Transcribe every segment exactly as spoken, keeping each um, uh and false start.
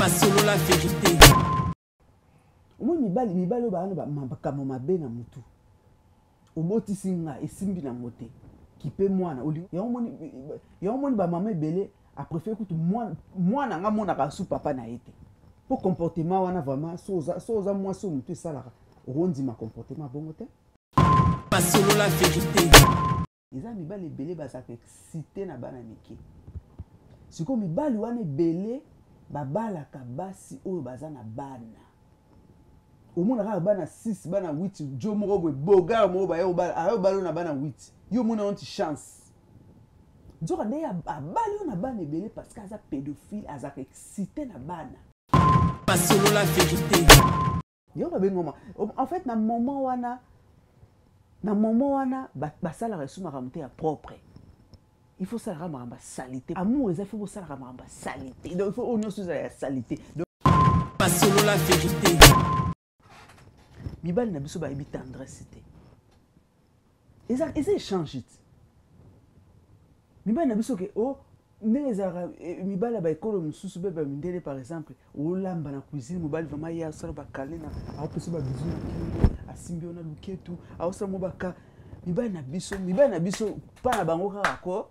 Selon la vérité. Moi mibali mibali ba ba makambo mabe na mutu. Oboti singa esimbi na moté. Qui peut mwana oli. Ya omoni ya omoni ba maman belé a préféré que moi moi na nga mona ka su papa na été. Pour comportement wana vraiment soza soza moi so mutu sala. Rondi ma comportement bon te. Selon la vérité. Les amis mibali belé ba sa excité na bana miki. Siko mibali wana belé babala kabasi oyo bazana bana. Au monde a bana six bana huit jo moko boy boga mo ba yo bala ayo balo na bana huit yo mona on chance nzoka nde ya balo na bana ebele parce que aza pédophile aza excité na bana pas selon la vérité yo ba bengoma en fait na moment wana na moment wana ba sala resuma ramte ya propre il faut ça ramamba salité amour il faut ça ramamba salité donc il faut on sur la salité donc pas selon la vérité. Mibali na biso ba ebi tendresse te. Eza eza échange te. Mibali na biso ke oh ndenge za mibali ba ekolo mususu be ba mindele par exemple o lamba na cuisine mobali vraiment ya sala ba kalena a opesi ba bizu na kingo asimbi ona luketu a osala mo ba ka mibali na biso mibali na biso pa na bango kaka ko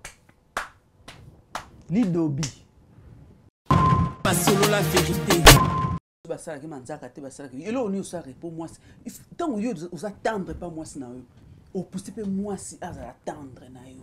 lidobi. Pas selon la vérité. Basala ki manzaka te basala ki elo oni osala pour moi tant yo os attendre pas moi si na yo o pousser pe moi si aza attendre na yo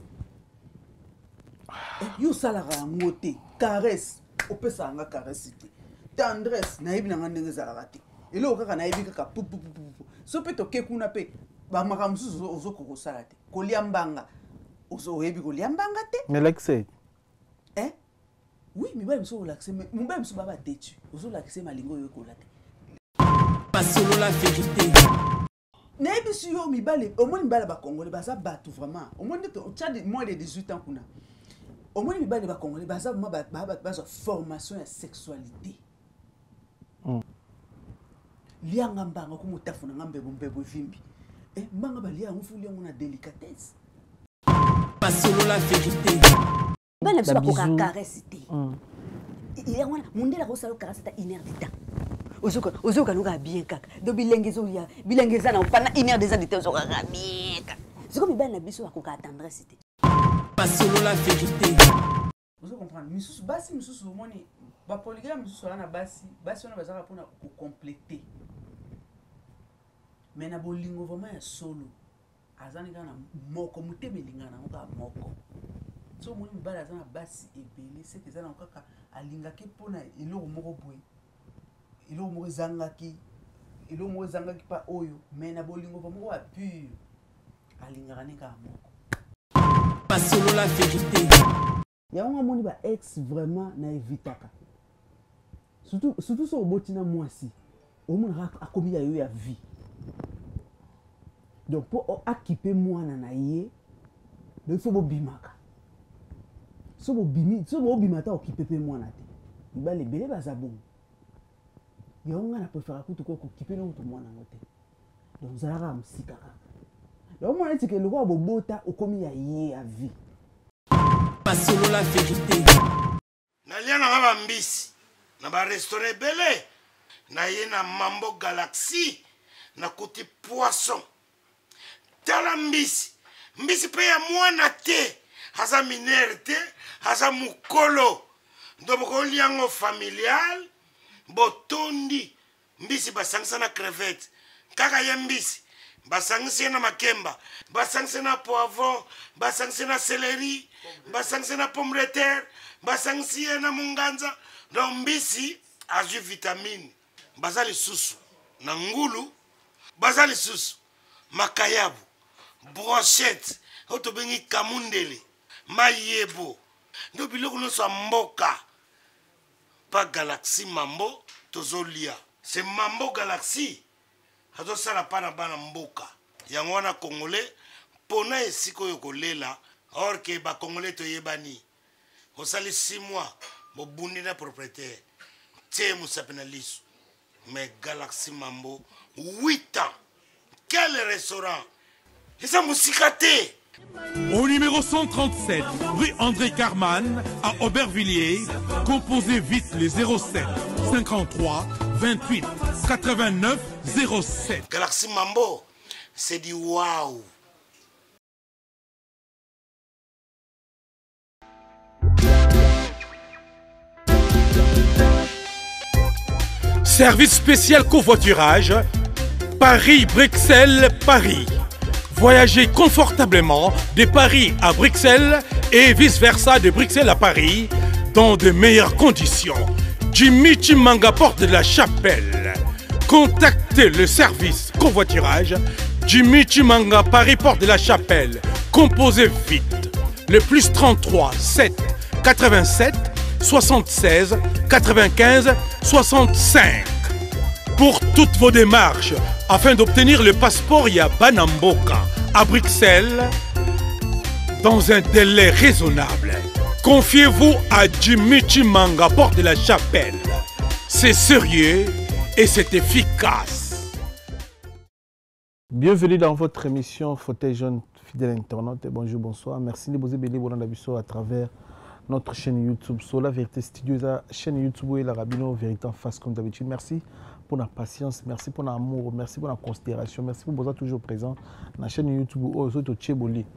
yo sala ka ngote caresse o pesa nga caresse te tendresse na yebi na nga ndenge za rate elo kaka na yebi kaka pu pu pu so pe to ke kuna pe ba makamusu ozo ko sala te ko liambanga ozo yebi ko liambanga te mais l'excès hein. Oui, mais même si on l'accès, mais même si on va détruire, on l'accès malingo yo kolate. Pas selon la vérité. N'ayez si yo mi balé, au moins mi balé ba congolais, ba ça battu vraiment. Au moins tu as moins de dix-huit ans kuna. Au moins mi balé ba congolais, ba ça ba ba ba ba formation et sexualité. Mm. Lianga mbanga ko mutafu na ngambe bombe bo vimbi. Eh mbanga ba lia on lia on a délicatesse. Pas selon la vérité. Ben ça va caresser. Il y a un monde là où ça le caresse ta une heure de temps. Ozoka ozoka nuka bien kaka. Do bilengezo ya bilengeza na upana une heure de temps ozoka bien kaka. C'est comme ben na biso ba ko attendre c'était. Pas selon la vérité. Vous comprenez misusu basi misusu moni ba polygame misusu na basi basi on bazaka pour ko compléter. Mais na bolingo vraiment ya solo. Azani kana moko mutemelinga na ngoka moko. So moni mbala zana basi ebele c'est que zana kaka alingaki pona eloko moko boye eloko moko zangaki eloko moko zangaki pa oyo mais na bolingo moko wa pur alingaka neka moko pas selon la vérité. Ya on moni ba ex vraiment na evitaka surtout surtout so botina mwasi o mona akomi ya yo ya vie donc pour occuper mwana na ye il faut bobimaka so bo bimi so bo bimata okipepe mwana te ibale bele bazabon yo nga na préférer kutu ko okipe no to mwana ngote donc zalaka musika kaka donc mwana tike lokwa bobota okomi ya ye a vie pas selon la vérité. Na liana nga bambisi na ba restaurant belé na ye na Mambo Galaxy na kuti poisson tala mbisi mbisi pe ya mwana te haza minere te haza mukolo ndoboko liango familial botondi mbisi basangisa na crevette kaka ye mbisi basangisa na makemba basangisa na poivron basangisa na céleri basangisa na pomme de terre basangisa na munganza donc mbisi azu vitamine bazali susu na ngulu bazali susu makayabu brochette oto bengi kamundele mayebo ndo biloko nyonso mboka pa Galaxy Mambo tozolia c'est Mambo Galaxy azosala pa na bana mboka yango wana congolais pona esika oyo kolela or ke ba congolais toyebani osali six mois bobundi na propriétaire tie musape na liso mais Galaxy Mambo huit ans quel restaurant eza musika te Au numéro cent trente-sept, rue André Carman, à Aubervilliers, composez vite les zéro sept cinquante-trois vingt-huit quatre-vingt-neuf zéro sept. Galaxy Mambo, c'est du waouh. Service spécial covoiturage, Paris-Bruxelles-Paris. Voyagez confortablement de Paris à Bruxelles et vice-versa de Bruxelles à Paris dans de meilleures conditions. Jimmy Chimanga, porte de la Chapelle. Contactez le service covoiturage Jimmy Chimanga, Paris, porte de la Chapelle. Composez vite. Le plus trente-trois sept quatre-vingt-sept soixante-seize quatre-vingt-quinze soixante-cinq. Pour toutes vos démarches, afin d'obtenir le passeport Yabanamboka à Bruxelles, dans un délai raisonnable, confiez-vous à Jimmy Chimanga, porte de la Chapelle. C'est sérieux et c'est efficace. Bienvenue dans votre émission Fauteuil Jaune, fidèle internaute. Bonjour, bonsoir. Merci de vous aider à travers notre chaîne YouTube. Sur la Vérité Studio, la chaîne YouTube et la Rabino Vérité en face comme d'habitude. Merci pour la patience, merci pour l'amour, merci pour la considération, merci pour vous être toujours présent dans la chaîne YouTube. Oh, c'est au Tchéboli.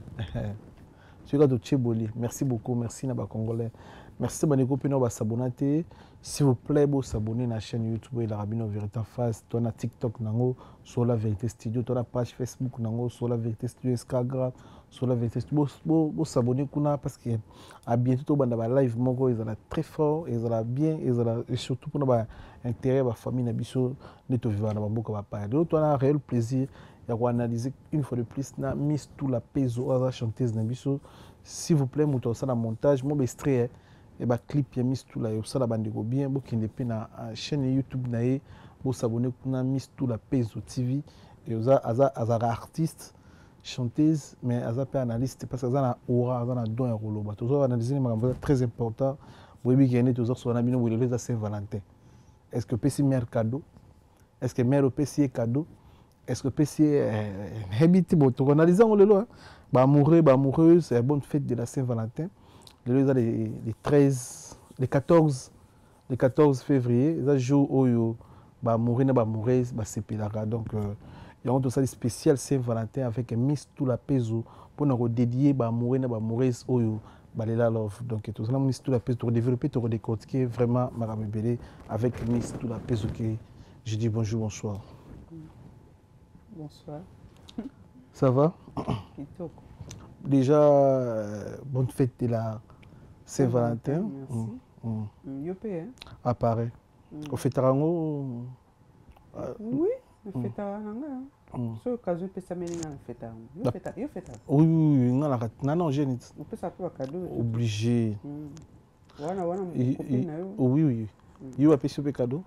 Merci beaucoup, merci Naba Congolais. Merci de vous s'abonner. S'il vous plaît, vous abonnez à la chaîne YouTube et la Rabino Vérité en face. Tu as TikTok, nango, sur la Vérité Studio. Tu as la page Facebook, nango, sur la Vérité Studio, Instagram, sur la Vérité Studio. Vous s'abonnez parce que à bientôt, tu as live, ils sont très fort, ils sont bien, et surtout pour l'intérêt de la famille, de te vivre dans le monde. Tu as un réel plaisir de analyser une fois de plus, na mise tout la peso à la chanteuse. S'il vous plaît, vous avez un montage, moi, extrait. Et bah clip ya mis tout là et ça la bande go bien bo kinde pe na chaîne YouTube na ye bo s'abonner kuna mis tout la Peso T V et oza aza azara artiste chanteuse mais aza pe analyste parce que ça na aura ça na don ya koloba toujours analyser les makambo très important bo bi kende toujours so na bino bo le Saint-Valentin. Est-ce que P C mère cadeau? Est-ce que mère P C cadeau? Est-ce que P C habite bo to analyser on le lo ba amoureux ba amoureuse c'est bonne fête de la Saint-Valentin. Les, les treize, les quatorze, les quatorze février, ça jour où bah mourir bah mourir bah c'est pédagogue donc il y a un ça spécial Saint-Valentin avec Miss tout la Peso pour nous dédier bah mourir bah mourir où bah les la love donc tout ça Miss tout la Peso pour développer pour décortiquer vraiment Madame Belé avec Miss tout la Peso qui je dis bonjour bonsoir. Bonsoir. Ça va? Déjà euh, bonne fête de la Saint-Valentin. Merci. Mm. Mm. Yo paye. À Paris. Au Fétarango. Oui, au Fétarango. So occasion peut s'amener dans le Fétarango. Yo fêta, yo fêta. Oui oui, non la non non j'ai dit. On peut ça pour cadeau. Obligé. Wana wana copine na yo. Oui oui. Yo a payé ce cadeau.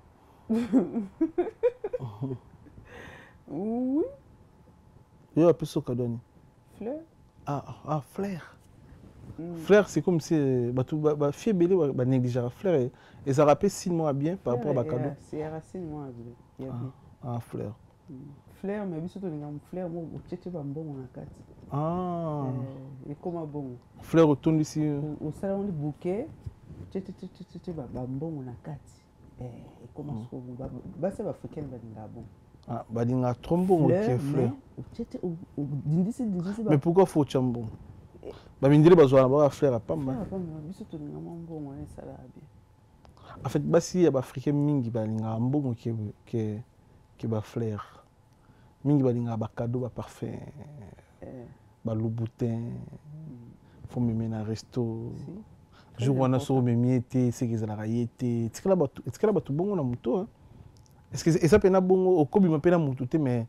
Oui. Yo a payé ce cadeau. Fleur. Ah, ah, Flair. Mm. Flair, c'est comme si bah, tout bah, fier belé bah, négliger Flair et ça rappelle six mois bien par rapport à cadeau. C'est six mois bien. Ah, Flair. Mm. Flair, mais surtout les gars, Flair, moi, je sais pas bon on a quatre. Ah. Et comment bon? Flair retourne ici. Au salon du bouquet, je sais tu sais pas bon on a quatre. Et comment ça va? Bah c'est africain bah bon. Ah, bah il y a trombon ok Flair. Mais pourquoi faut chambon? Bah il dit besoin d'avoir Flair à pas mal. En fait bah si y a africain mingi bah il y a un bon qui qui qui bah Flair. Mingi bah il y a bah cadeau bah parfum. Bah Louboutin. Faut me mener à resto. Jour où on a sur mes miettes, c'est qu'ils ont la raillette. Est-ce que là bah est-ce que là bah tout bon on a moto hein? Est-ce que ça peut être bon au Kobe me peut être mais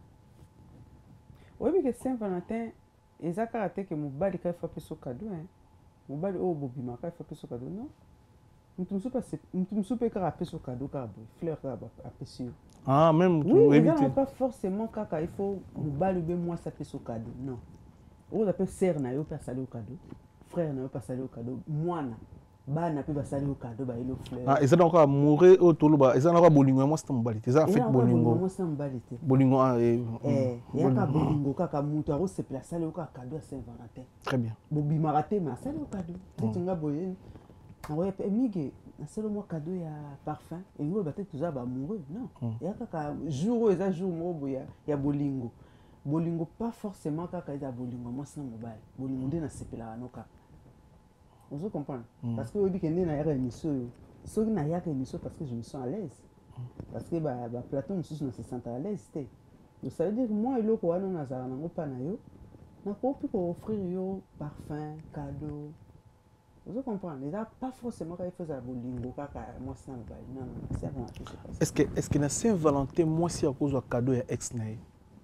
oui mais que Saint-Valentin et ça caractère que mon bali quand il fait ce cadeau hein mon bali oh bobi ma quand il fait ce cadeau non nous ne pas nous ne pas faire ce cadeau car fleur car apprécier ah même oui éviter pas forcément quand il faut mon bali bien moi ça fait ce cadeau non on appelle sœur na yo pas saler au cadeau frère na yo pas saler au cadeau moi na bana pe basali au cadeau ba ilo fleur ah ezana ko amoureux au toloba ezana ko bolingo moi c'est mobali eza fait bolingo moi c'est mbalite bolingo ah eh ya ka bolingo kaka mutu aro se placer le ka cadeau à Saint-Valentin très bien bobi maraté ma sali au cadeau tinga boye na ya pe mige na selo mo cadeau ya parfum et nous ba te tous ba amoureux non ya kaka jour eza jour mo boya ya bolingo bolingo pas forcément kaka eza bolingo moi c'est mobile bolingo nde na sepela no kaka. Vous comprenez? Mm. Parce que vous dites que vous avez une émission. Si vous avez une émission, parce que je me sens à l'aise. Parce que bah, bah, Platon, je se sent à l'aise. Donc ça veut dire que moi, et l'autre, on a pas offrir yo parfum, cadeau. Vous comprenez? Il n'y a pas forcément qu'il faut ça bolingo, moi c'est un bail. Non, non, c'est bon. Est-ce que est-ce que na Saint-Valentin, moi si à cause de cadeau et ex naï?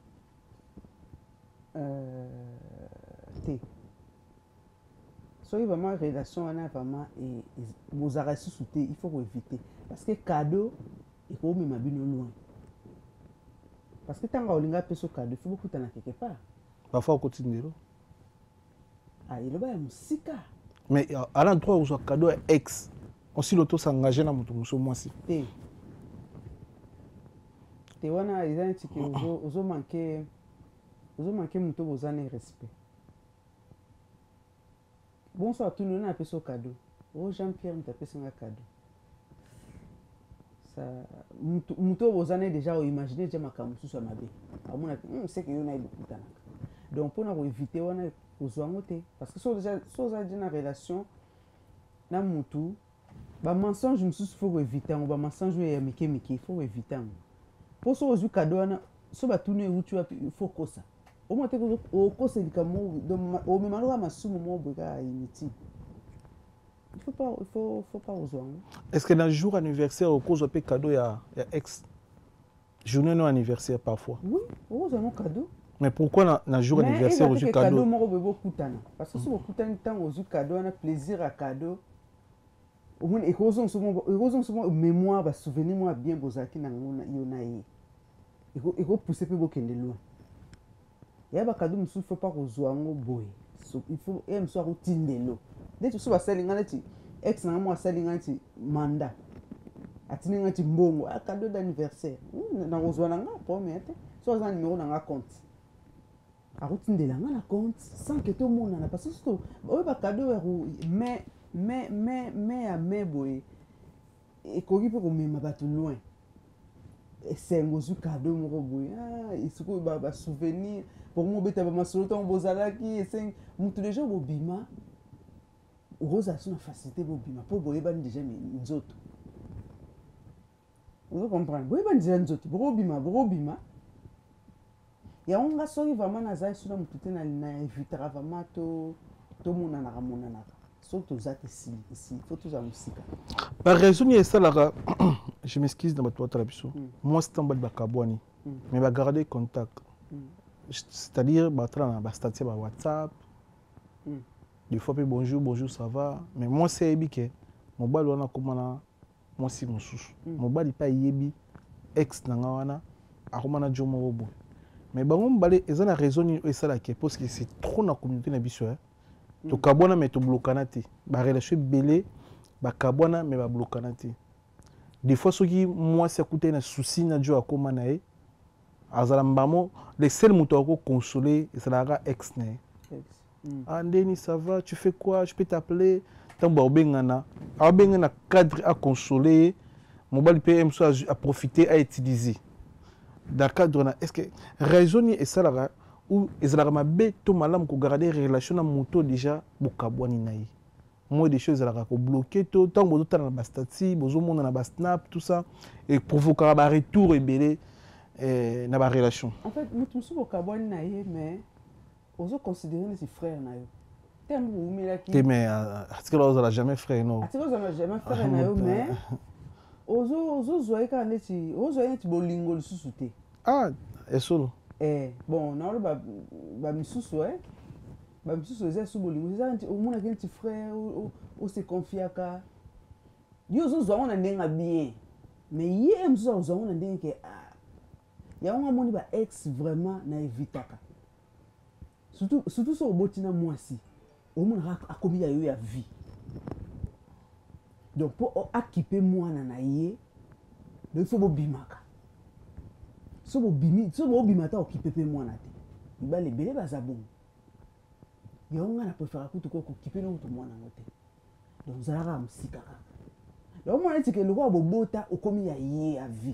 Euh, T. Soyez vraiment relation on a vraiment et vous arrêtez sous il faut éviter parce que cadeau il faut même abino loin parce que tant qu'on linga peso cadeau il faut beaucoup t'en quelque part parfois au quotidien ah il va musika mais à l'endroit où soit cadeau ex on si l'auto s'engager dans mon moi si te te wana ils ont dit que vous vous manquez vous manquez muto vous en respect. Bonsoir tout le monde a appelé ce cadeau. Oh Jean-Pierre m'a appelé ce cadeau. Ça, muto vous en avez déjà imaginé déjà ma camus sur ma vie. À mon avis, on sait que y en a beaucoup de temps. Donc pour nous éviter on a besoin de parce que si déjà si on a une relation, na mutu, bah mensonge me suis faut éviter. On va mensonge et mike mike il faut éviter. Pour ce que cadeau na, si on va tourner où tu as il faut que ça. Au moins, au cours c'est comme au même endroit, ma somme mon bouga inutile. Il faut pas, il faut, faut pas aux hommes. Est-ce que dans le jour anniversaire, au cours de cadeau, il y a ex journée non anniversaire parfois? Oui, aux hommes cadeau. Mais pourquoi dans le jour anniversaire, au jour cadeau? Moi, je veux beaucoup de parce que si vous coûtez un temps au jour cadeau, on a plaisir à cadeau. Au moins, et aux hommes souvent, aux souvent mémoire, souvenir moi bien bozaki na yonaï. Et et pousser peu beaucoup de loin. Il y a des cadeaux qui ne faut pas rejoindre boy. Il faut et me soit routine de l'eau. Dès que tu vas selling un ex na moi selling un mandat. Atini un mbongo a cadeau d'anniversaire. Na rejoindre nga premier té. So za numéro na compte. A routine de la na compte sans que tout le monde na parce que surtout o ba cadeau mais mais mais mais à mais boy. Et ko ki pour me ba tout loin. C'est un cadeau mon boy. Ah, il se trouve ba souvenir. Pour moi, je vais me faire bozalaki et mutu déjà bobima. Rose a son facilité bobima. Pour boyeba déjà mes autres. Vous comprenez? Boyeba déjà mes autres. Bobima, bobima. Et on va sortir vraiment na zai sur mutu na na évitera vraiment to to mona na mona na. Surtout ça ici ici. Faut tout ça musique. Par raison il ça là. Je m'excuse dans votre traduction. Moi c'est en bas de Bakabwani. Mais va garder contact. C'est-à-dire battre dans la statue sur WhatsApp. Mm. Des fois bonjour bonjour ça va mais moi c'est ébiqué mon bal on a comment moi si mon sous mon bal pas yebi ex nanga wana a comment na jomo obo mais bango balé ils ont la raison et ça là qui parce que c'est trop na communauté na biso hein to kabona mais to blokana te ba relation belé ba kabona mais ba blokana te des fois ceux qui moi c'est écouter na souci na jo akoma na e azala mbamo les seuls moutons ko consoler c'est la ex né. Mm. Ah Denis ça va tu fais quoi je peux t'appeler tant ba obengana a obengana cadre à consoler mobile P M soit à profiter à utiliser dans cadre est-ce que raisonner et ça là ou ezala ma bé to malam ko garder relation na moto déjà bokabwani naï moi des choses là ko bloquer to tant bozo tana na statut bozo mona na ba snap tout ça et provoquer ba retour et belé eh na ba relation en fait mutu so bokabwani naï mais ozo considérer les frères na yo tellement vous mela ki mais est-ce que là on a jamais frère non est-ce que on a jamais frère na yo mais ozo ozo zoé ka neti ozo neti bolingo le susute ah et solo eh bon na ba ba misusu eh ba misusu za su bolingo za nti o mona nti frère o o se confia ka yo zo zo on ndenga bien mais yé mzo zo on ndenga ke ah ya on moni ba ex vraiment na evitaka. Surtout, surtout sur le botina moi si, au moins a commis à eu à vie. donc mpo akipe mwana na ye donc il faut bobimaka so bobimi so bobima ta okipe mpe mwana te mibali ebele baza bongo yango nga na préféra kutu ko kokipe na kutu mwana ngo te donc ozalaka mosika kaka donc omona eti ke lokola bobota okomi ya ye ya vie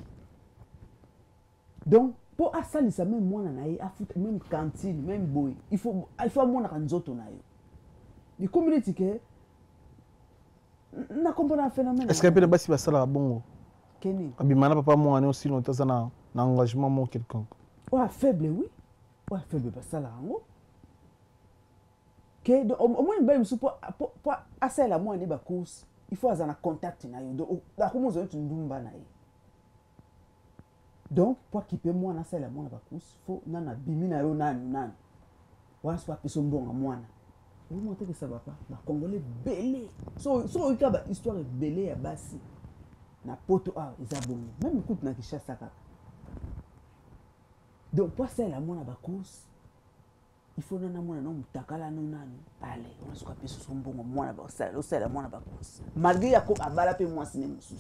donc mpo asalisa même mwana na ye afuta même cantine même boye il faut il faut amonaka nzoto na yo ikomi neti ke na comprendre phénomène est-ce que mpe na basi basalaka bongo keni abima na papa mwana aussi no taza na na engagement mo quelconque oyo faible oui oyo faible basalaka yango ke omoni mibali mosusu mpo asalela mwana ye bacourse il faut aza na contact na yo donc akomi ozali ti ndumba na ye donc mpo akipe mwana asalela mwana bacourse fo nanu abimi na yo nanu nanu wana so apesa mbonga mwana omo tekesa papa bakongole ebele so oyika bahistoire ebele ya basi na poto awa eza bongo même kutu na kishasa kaka donc mpo asalela mwana bacourse il faut nana mwana no mutakala no nanu ale ona soka peso so mbongo mwana ba osala osala mwana bacourse malgré yako abala mpe mwasi ne mosusu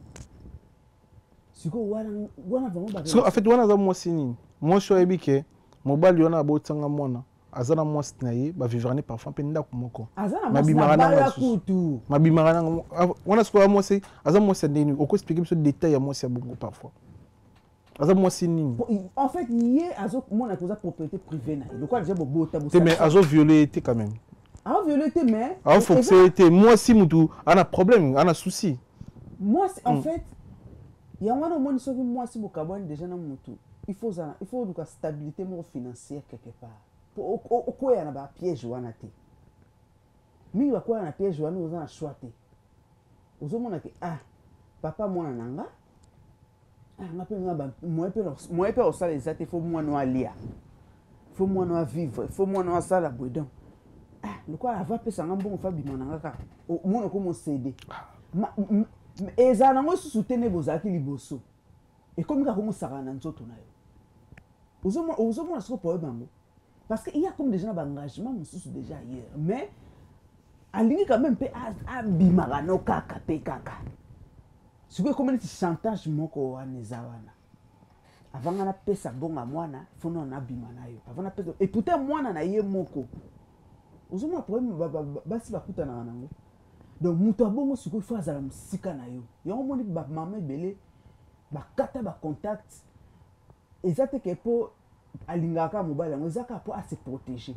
siko wana wana vraiment ba so en fait wana za mwasi nini mwasi oyebi ke mobali wana abotanga mwana aza na mwasi na ye bavivre ne parfois mpe ndako moko mabimaka nanga kutu mabimaka nanga wana sikoyo mwasi aza mwasi ya ndeni okoexplike biso détail ya mwasi ya bongo parfois aza mwasi nini en fait ye azomona koza propriété privée na ye lokola déjà bobota te mais azoviole te quand même azoviole te mais aoforce te mwasi mutu ana problème ana souci mwasi en fait yango wana omoni soki mwasi bokabwani déjà na mutu il faut il faut luka stabilité moko financière quelque part po okoya na bapiège wana te mingi bakoya na piège wana oza na choix te ozomona ke ah papa mwana na nga nga mpe nga moye mpe osala eza te fo mwana alia fo mwana avivre fo mwana asala boye donc lokola ava apesanga mbongo fa bima na nga kaka omona okomosede ezala nango susu te nde bozalaki liboso ekomi kaka komosaka na nzoto na yo ozomona soko problème yango parce qu'il y a comme déjà un engagement mosusu déjà ailleurs mais alingi quand même mpe abimaka no kaka mpe kaka sikoyo ekomi neti chantage moko wana eza wana avant nga napesa bonga mwana fo na nabima na yo avant napesa et pourtant mwana na ye moko ozomona problème basi bakutanaka nango donc moto abongo sikoyo fo azala mosika na yo yango omoni bamama ebele bakata bacontact eza teke mpo alingaka mobali yango eza kaka mpo ase protéger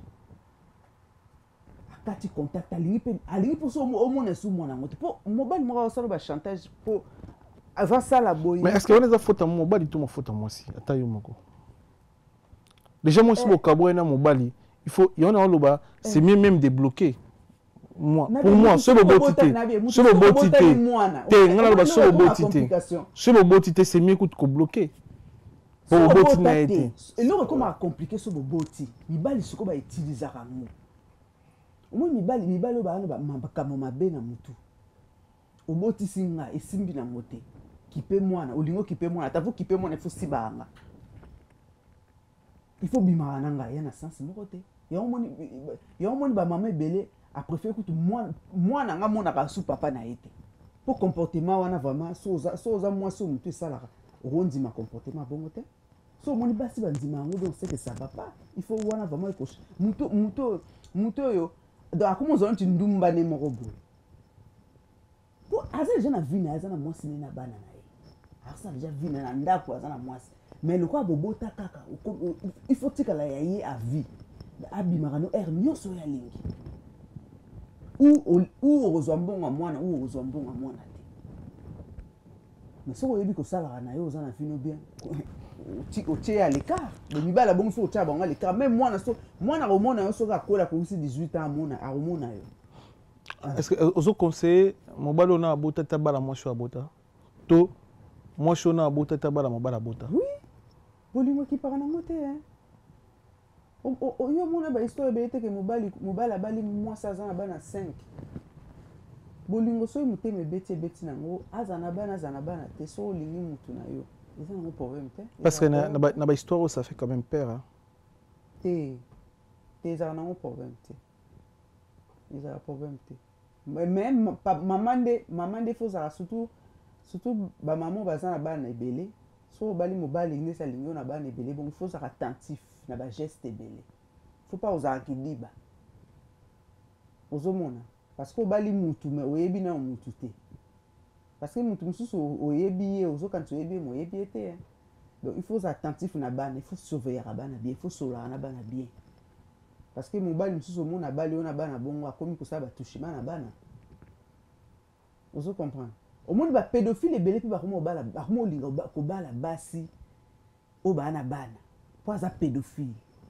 akati contact alingi mpe alingi mpo so omona esu mwana yango te mpo mobali moko asala bachantage mpo avasala boye mais est-ce que wana eza fota mobali to mafota mwasi ata yo moko déjà mwasi bokabwa na mobali il faut yona oloba c'est mieux même débloquer moi pour moi ce boboti te ce boboti te te ngana loba ce boboti te ce boboti te c'est mieux que ko bloquer pour boboti na été eloko koma compliqué so boboti mibali siko ba utiliser yango omoi mibali mibali ba ba makambo mabe na mutu oboti singa esimbi na mote kipe mwana olingo kipe mwana tavu kipe mwana faut sibanga il faut bimara nanga ya na sens moko te ya omoni ya omoni ba mama ebele a préféré kutu mwana mwana nga mona ka su papa na été pour comportement wana vraiment so za so za moi so mutu salaka rondi ma comportement bongo te so moni basi bandima yango donc c'est que ça va pas il faut wana vraiment écoche mutu mutu mutu yo donc akomo zona ti ndumba ne moko boye po aza déjà na vie na aza na mwasi ne na bana na ye aza déjà vie na ndako aza na mwasi mais le quoi bobota kaka il faut tikala ya ye à vie abimaka no er nyonso ya lingi ou ou ozwa mbongo mwana ou ozwa mbongo mwana te mais soko yebi kosalaka na yo oza na fino bien otie ya l'écart mais mibala bongo faut otia bango l'écart même mwana so mwana komona yo soki akola kokusi dix-huit ans amona akomona yo est-ce que ozo conseiller mobali ona abota ta bala mwasi abota to mwasi ona abota ta bala mobala abota oui bolingo kipaka nango te oyo mona bahistoire ebele teke mobali mobali abali mwasi aza na bana cinq bolingo soki motema ebeti ebeti nango aza na bana aza na bana te so olingi mutu na yo eza nango problème te parce que na bahistoire oyo ça fait quand même peur te te ezaka nango problème te ezaka problème te mais maman de maman de faut ça surtout surtout ba maman baza na bana ebele so bali mobali nde sa lingo na bana ebele bon faut ça attentif na ba geste ebele faut pas oza kidiba ozomona parce que bali mutu mais oyebi na mutu te parce que mutu mususu oyebi ye ozokanisa oyebi mo oyebi te hein. Donc il faut être attentif na bana, il faut surveiller na bana bien, il faut sola na bana bien. Parce que mobali mususu mo na bali ona bana bongo akomi ko sa ba touchima na bana. Vous comprenez? Au monde ba pédophile ebele pe ba ko mo bala, ba mo linga ko bala basi o bana bana. Pas za pédophile.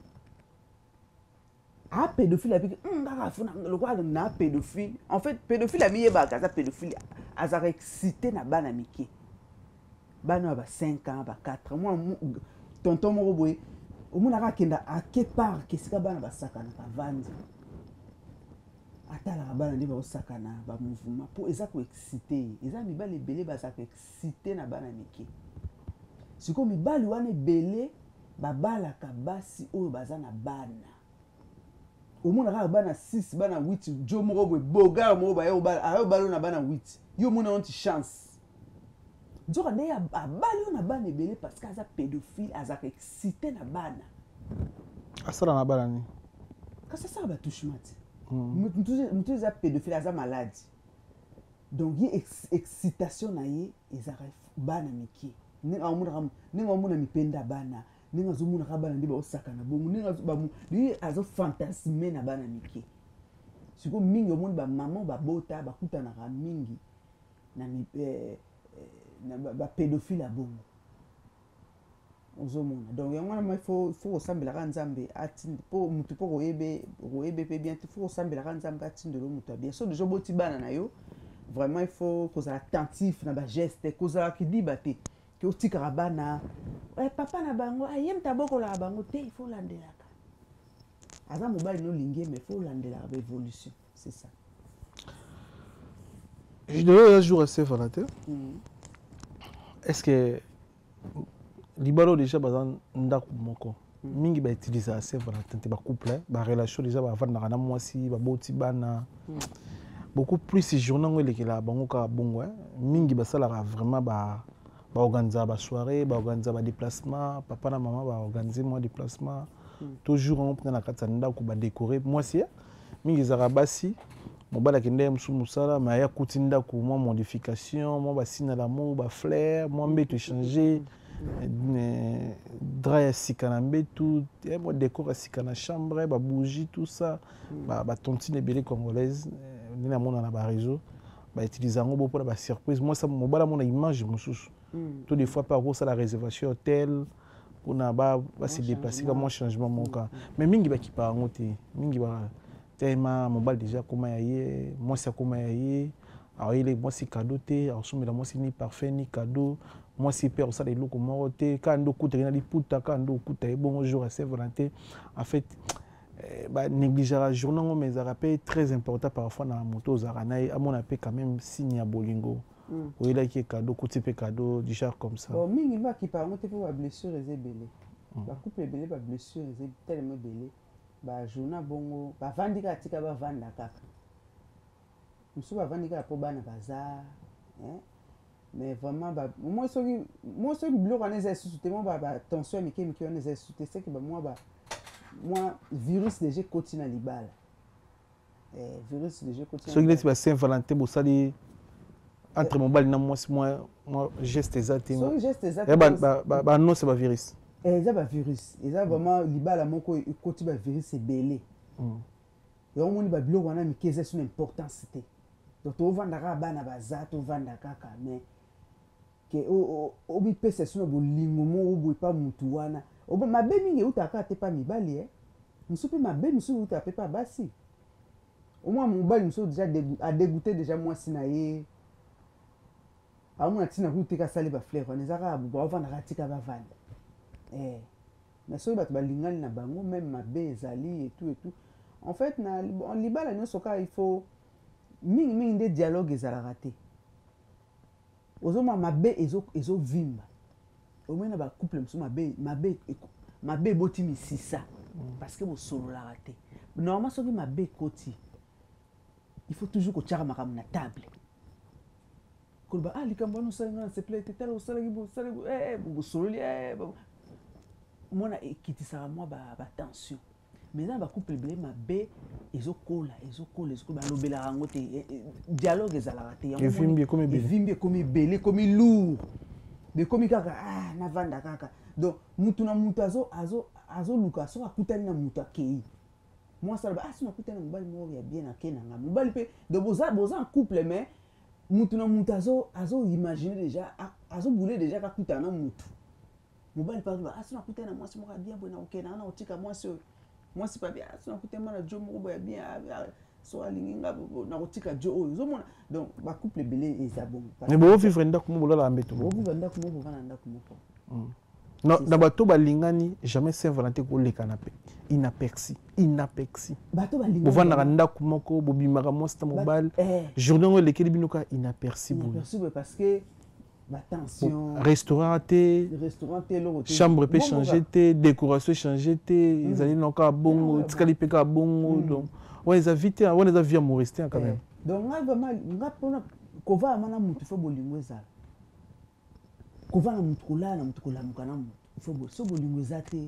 Ah pédophile avec ngaka funa le quoi na pédophile. En fait pédophile a mis ba kaza pédophile azara excité na bana miki. Bana ba cinq ans ba quatre moi tonton moko boye omona ka kenda a ke part ke sika bana ba sakana ka vandi atala bana ndi ba sakana ba mouvement pour eza ko exciter eza mibali belé ba sa ko exciter na bana miki siko mibali wana belé ba bala ka basi oyo baza na bana omona ka bana six bana huit jo moko boye boga moko ba yo bala ayo balo na bana huit yo mona on chance. Nzoka ne ya abali na bana ebele parce que aza pédophile aza excité na bana asala na bana ni kasa ça ba touchement mutu mutu aza pédophile aza malade donc yi excitation na ye ezaka bana miki ni amuna ni amuna mipenda bana ni ngazomuna ka bana ndi ba osakana bongo ni ngazo ba ni azo fantasme na bana miki siko mingi omoni ba maman ba bota ba kutana ka mingi na mi eh, na ba pédophile à bongo ozomona donc yango na faut faut osambela ka nzambe atindi po mutu po koyebe koyebe pe bien faut osambela ka nzambe atindi lo mutu bien so déjà boti bana na yo vraiment il faut kozala attentif na ba geste kozala kidiba te ke otika bana eh papa na bango ayem taboko la bango te il faut landelaka aza mobali no lingue mais faut landelaka ba évolution c'est ça. Je devais un jour rester volontaire. Mm. Est-ce que libalo déjà bazan ndako moko mingi ba utiliser assez volontaire ba couple ba relation déjà ba vanda na mwasi ba boti bana beaucoup plus ces journée ngo lekela bango ka bongo mingi ba sala vraiment ba ba organiser ba soirée ba organiser ba déplacement papa na maman ba organiser moi déplacement toujours on prend la carte ndako ba décorer mwasi mingi zara basi mobala kende musu musala ma ya kutinda ku moi modification moi ba signe l'amour ba flair moi mbeto changer drap ya sikana mbeto et moi décor ya sikana chambre ba bougie tout ça ba ba tontine belé congolaise ni na mona na ba réseau ba utiliser ngo pour ba surprise moi ça mobala mona image mususu tout des fois par ça la réservation hôtel pour na ba ba se déplacer comme changement mon cas mais mingi ba ki pa ngote mingi ba tellement mobile déjà comment y moi c'est comment y alors il est moi c'est cadeau té alors somme moi c'est ni parfait ni cadeau moi c'est père ça les locaux moroté quand do coûte rien li puta quand do coûte et bon jour assez volonté en fait bah négliger la journée mais ça rappelle très important parfois dans la moto zarana à mon appel quand même signe à bolingo oui là qui est cadeau coûte pe cadeau du genre comme ça bon mingi ba qui par moto pour blessure les belé ba couple belé ba blessure les tellement belé ba journée bongo ba vandika tika ba vanda kaka musu ba vandika po bana baza hein mais vraiment ba moi so moi so bloc on est sous moi ba tension mais qui on est sous c'est que ba moi ba moi virus déjà continue à libala eh virus déjà continue so il est Saint-Valentin bo sali entre mon bal na moi moi moi geste exact so geste exact ba ba ba non c'est pas virus et ça va virus et ça vraiment libala moko continue ba virus c'est belé et on moni ba bloc on a mis qu'est c'est une importance té donc to vanda ka bana baza to vanda kaka mais que o o bi pese suna bolingo mo o boy pa mutu wana o ba mabe mingi utaka te pa mibali eh musupe mabe musu uta pe pa basi au moins mobali musu déjà a dégoûté déjà moi sinaye a moi tina kuté ka sali ba fleur on ezaka bo vanda ka tika ba vanda eh mais so ba balingali na bango même mabe ezali et tout et tout en fait na en libala no soka il faut mingi mingi de dialogue ezalaka te ozoma mabe ezo ezo vimba omena ba couple musu mabe mabe mabe boti misisa parce que bo solo la raté normalement soki mabe koti il faut toujours kotiaka makambo na table koloba ah likambo wana osalanga na seple ete tala osalaki bosalaki bosololi mona ekitisaka mwa batension mais eza bacouple ebele mabe ezokola ezokola ezokola balobelaka yango te dialogue ezalaka te evimbi ekomi ebele ekomi lourd bekomi kaka ah navanda kaka donc mutu na mutu azoluka soki akutani na mutu akei mwasi aloba ah soki nakutani na mobali moko ya bien ake na nga mobali mpe donc boza en couple mais mutu na mutu azoimagine déjà azobule déjà kakutana na mutu mobali mpe azoba ah soki nakutani na mwasi moko ya bien boye nakoke na nga nakotika mwasi oyo mwasi mpe abia soki nakutani mwana jo moko boye ya bien so alingi nga nakotika jo oyo ozomona donc bacouple ebele eza bongo mais bovivre ndako mo bolala mbeto bovivre ndako mo bovanda ndako moko na bato balingani jamais Saint Valentin koleka na pe inaperçu inaperçu bato balingani bovandaka ndako moko bobimaka mwasi ta mobali journée ngo elekeli bino ka inaperçu inaperçu parce que la tension restaurant te restaurant te loko chambre peut changer te décoration changer te ezali noka bongo tikali pe ka bongo donc ouais ça vite ouais ça vie amour rester quand même donc nga vraiment nga pona kova mana mutu fo bolingo ezala kova na mutu kola na mutu kolamuka na mutu fo bo so bolingo ezate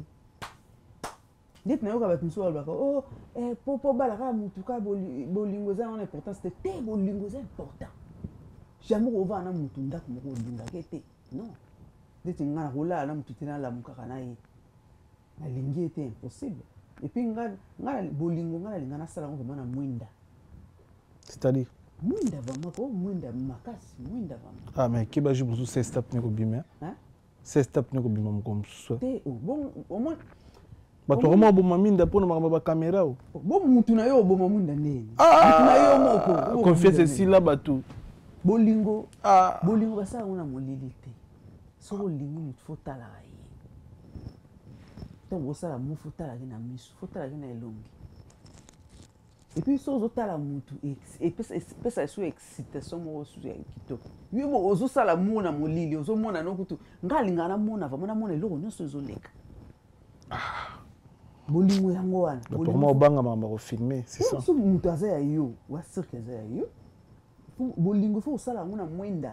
net na yoka batunso balaka oh eh po po balaka mutu ka bolingo ezala na importance te te bolingo ezala important jamais kova na mutu ndako moko bolinga kete non net nga na kola na mutu tena la muka kana ye na lingi était impossible et puis nga nga bolingo nga linga na sala ngo vraiment na mwinda c'est-à-dire mwinda vraiment ko mwinda makasi mwinda vraiment ah mais kiba ju busu c'est step ne ko bima hein c'est step ne ko bima comme ça te bon au moins bato vraiment bo maminda pona makamba ba caméra o bon mutu na yo bo mwinda nene mutu na yo moko confiance si là bato bolingo ah bolingo basa ngona molili te soko lingi mutu fotala ye donc osala mu fotala na misu fotala na elongi et puis so ozotala mutu epesa so excitation moko susu ya kitoko yo bo ozosala mu na molili ozomona nokutu ngalinga na mona va mona mona eloko nyonso ezoleka bolingo yango wana pour moi obanga mamba ko filmer c'est ça so mutu aza ya yo wa cirque aza ya yo bolingo fo osala ngo na mwenda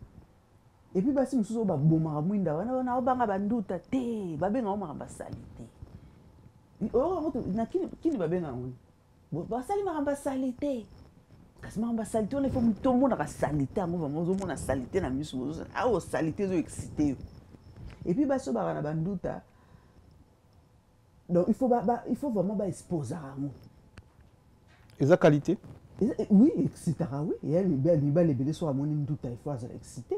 et puis basi mususu babomaka mwinda wana wana obanga banduta te babenga omaka basali te oyo moto na kini kini babenga ngo basali maka basali te kasi maka basali te on faut tomona ka salite ngo ba mozo mona salite na misu mozo ah o salite zo excité et puis basi obaka na banduta donc il faut ba il faut vraiment ba exposer ngo eza qualité oui excité oui et il ba il ba les bébés so amoni nduta il faut être excité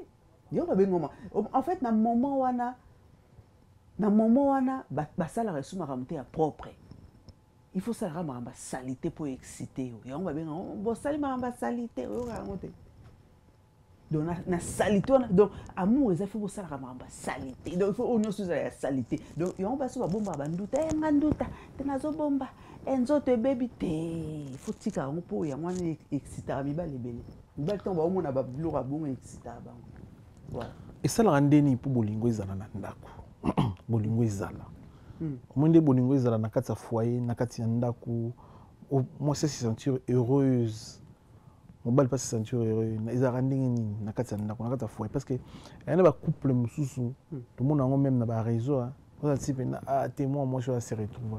en fait na moment wana na moment wana basala resu makamute ya propre il faut ça rama salité pour exciter yo yango babenga bo sali makamba salité yo kango te donc na, na salité wana donc amour eza faut ça rama salité donc il faut onyo suza ya salité donc yango baso ba bomba banduta e nganduta tenazo bomba enzoto e baby te il faut tika ngo po ya mwana exciter mi ba lebele mi ba tomba omona ba blora bongo exciter ba voilà esalaka ndeni mpo bolingo ezala na ndako bolingo ezala omoi nde bolingo ezala na kati ya foyer na kati ya ndako mwasi se sentir heureuse mobali mpe se sentir heureux ezalaka ndenge nini na kati ya ndako na kati ya foyer parce que aya na bacouple mosusu tomona yango même na baréseau oza ti mpena ah te mwa mwasi oyo ase retrouva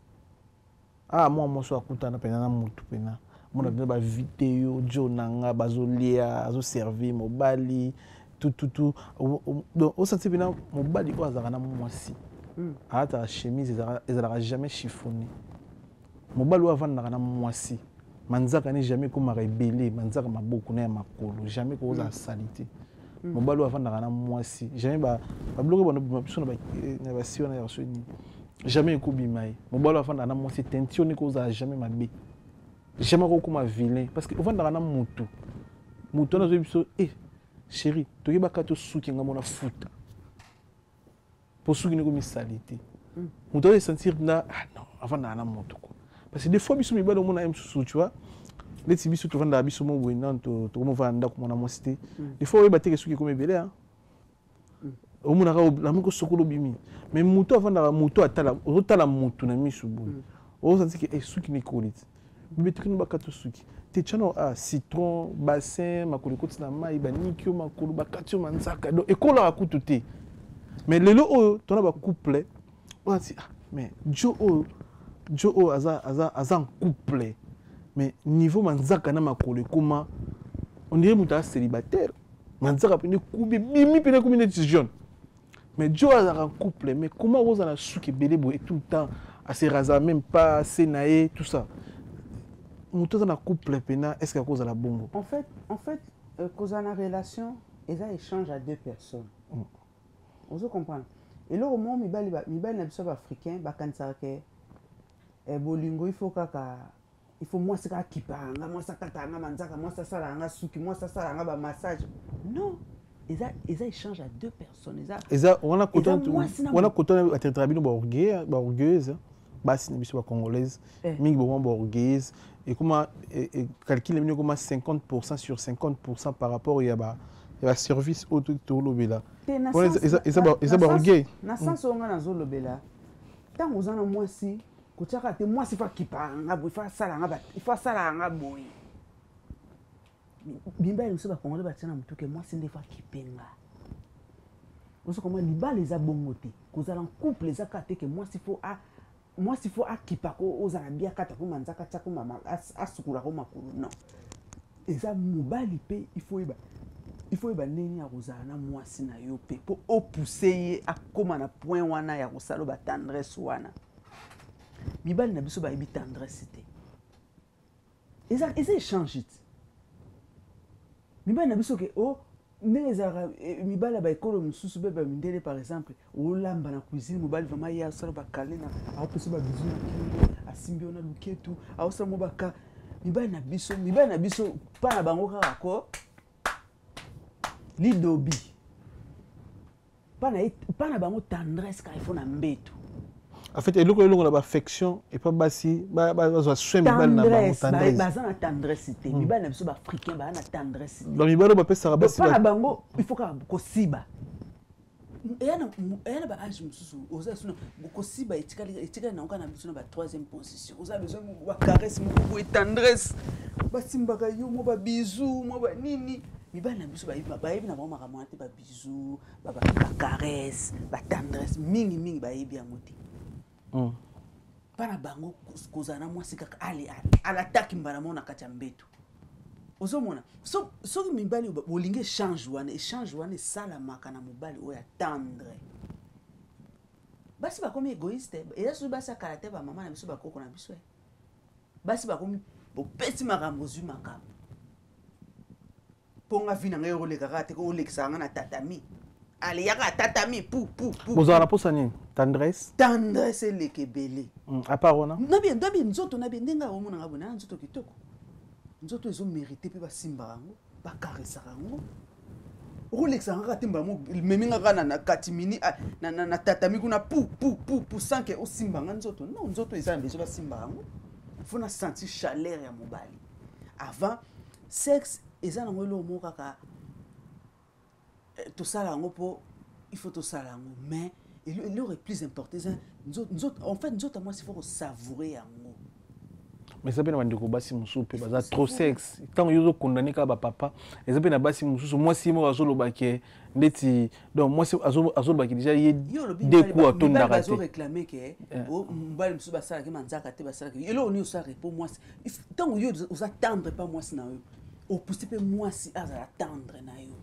ah mwa mwasi oyo akutana mpena na motu mpena mona bino bavideo jo na nga bazolia azoservi mobali tout tout tout donc au senti bien mobali oyo azalaka na mwasi alataka chemise ezalaka jamais chiffonné mobali oyo avandaka na mwasi manzaka ne jamais ekomaka ebele manzaka maboko na ya makolo jamais kozala sali te mobali oyo avandaka na mwasi jamais babiloko banobima biso na basi wana ya baso nini jamais ekobima ye mobali oyo avandaka na mwasi tentio ne kozala jamais mabe jamais kokoma vilain parce que ovandaka na mutu mutu wana azoyi biso eh chérie, tu es baka to suki nga mona futa. Pour suki neko misali te. On doit sentir na ah non, avant na na moto ko. Parce que des fois biso mi balo mona em susu, tu vois. Les ti biso to vanda biso mo bwina to to mo vanda ko mona mosité. Des fois we bateke suki comme belé hein. O mona ka la mo ko sokolo bimi. Mais moto avant na moto atala, otala moto na misu bu. O sentir que eh suki ni kolit. Bibé tukino baka to suki. te tchano a citron bassin makolo koti na mai ba nikio makolo ba katio manzaka donc ekola akutu te mais lelo oyo tona ba couple on dit ah mais jo oyo jo oyo aza aza aza en couple mais niveau manzaka na makolo ekoma on dirait muta célibataire manzaka pene kubi bimi pene kubi ne jeune mais jo aza en couple mais comment vous en a souki belé bo et tout le temps à se raser même pas senaé tout ça muto dans couple pena est-ce que cause à la bongo en fait en fait euh, cause à la relation et ça échange à deux personnes mm. Vous comprenez et là au moment mi bali mi bali na biso africain ba kanisa ke e bolingo il faut kaka il faut moi saka kipanga moi saka tanga manzaka moi ça sala nga suki moi ça sala nga ba massage non et ça et ça échange à deux personnes et ça et ça on a coton on a coton à tetrabino ba orgueil ba orgueilleuse basi na biso ba congolaise mingi bon ba orgueilleuse et comment calculer mieux comment cinquante pour cent sur cinquante pour cent par rapport il y a ba il y a service auto to lobela et ça et ça et ça ba orgueil na sens onga na zo lobela tant ozana moi si kotiaka te moi si fa kipanga bo fa sala nga ba il faut sala nga boy bimba ile so ba congolais ba tina mutu ke moi si ndefa kipenga oso comment libala eza bongo te kozala en couple eza ka te ke moi si faut a moi s'il faut akipa ko ozala bia kata ko manzaka tsako mama asukula ko makulu non eza mobali pe il faut iba il faut iba neni ya kozala na mwasi na yo pe po opousser ye akoma na point wana ya kosalo ba tendresse wana mibali na biso ba ibi tendresse te eza eza échange it mibali na biso ke oh ndenge ezalaka mibali ba ekolo mosusu be bamindele par exemple olamba na cuisine mobali vraiment ye asala bakale na aopesa babizu na kingo asimbi yo na luketu aosala mo baka mibali na biso mibali na biso mpa na bango kaka ko lidobi mpa na bango tendresse ka ifo na mbeto en fait eloko eloko na affection et pas basi ba ba soin mibali na bango tendresse baza na tendresse te mibali na biso ba africain ba na tendresse donc mibali ba pesa basi ba bango il faut ka kosiba yana yana ba age mususu oza suna kosiba etikali etikali na ngana biso na ba troisième position oza besoin ba caresse mo ko tendresse ba simbaka yo mo ba bisou mo ba nini mibali na biso ba iba ba ibi na ba maka mwate ba bisou ba ba caresse ba tendresse mingi mingi ba ibi amote Mm. Pana bango kozana mwasi kaka ali alataki mbala mona kati mbeto ozomona so so mibali bolinge change wana échange wana sala makana mobali oya tendre basi bakomi égoïste et là basi akarate ba mama na biso bakoko na biso basi bakomi bopesi makambo zu makambo ponga vina ngero le karate ko lekisanga na tatami ali yaka tatami pou pou pou bozala posa nini tendresse tendresse le kebele mm. à part ona na bien na bien nzoto na bien ndenga o mona ngabona nzoto kitoko nzoto ezo mériter pe ba simba rango ba caressa rango rolexa ngaka timba mo meminga kana na katimini na na, na tatami kuna pou pou pou pou sanke o simba nzoto non nzoto eza ndezo ba simba rango faut na sentir chaleur ya mobali avant sexe eza na ngolo mo kaka tout ça là il faut tout ça là mais il aurait plus important nous en fait nous moi il faut savourer amour mais ça bien bandiko basi musupe baza trop sexe tant yo condamné ka ba papa et ça bien basi mususu moi si moi azolo bake ndeti donc moi si azolo azolo bake déjà y deux coups à ton d'arrêter bazo réclamer que o mbali musuba sala ke manzaka te basala ke elo oni osala pour moi tant yo os attendre pas moi si na yo o pousser pe moi si azala tendre na yo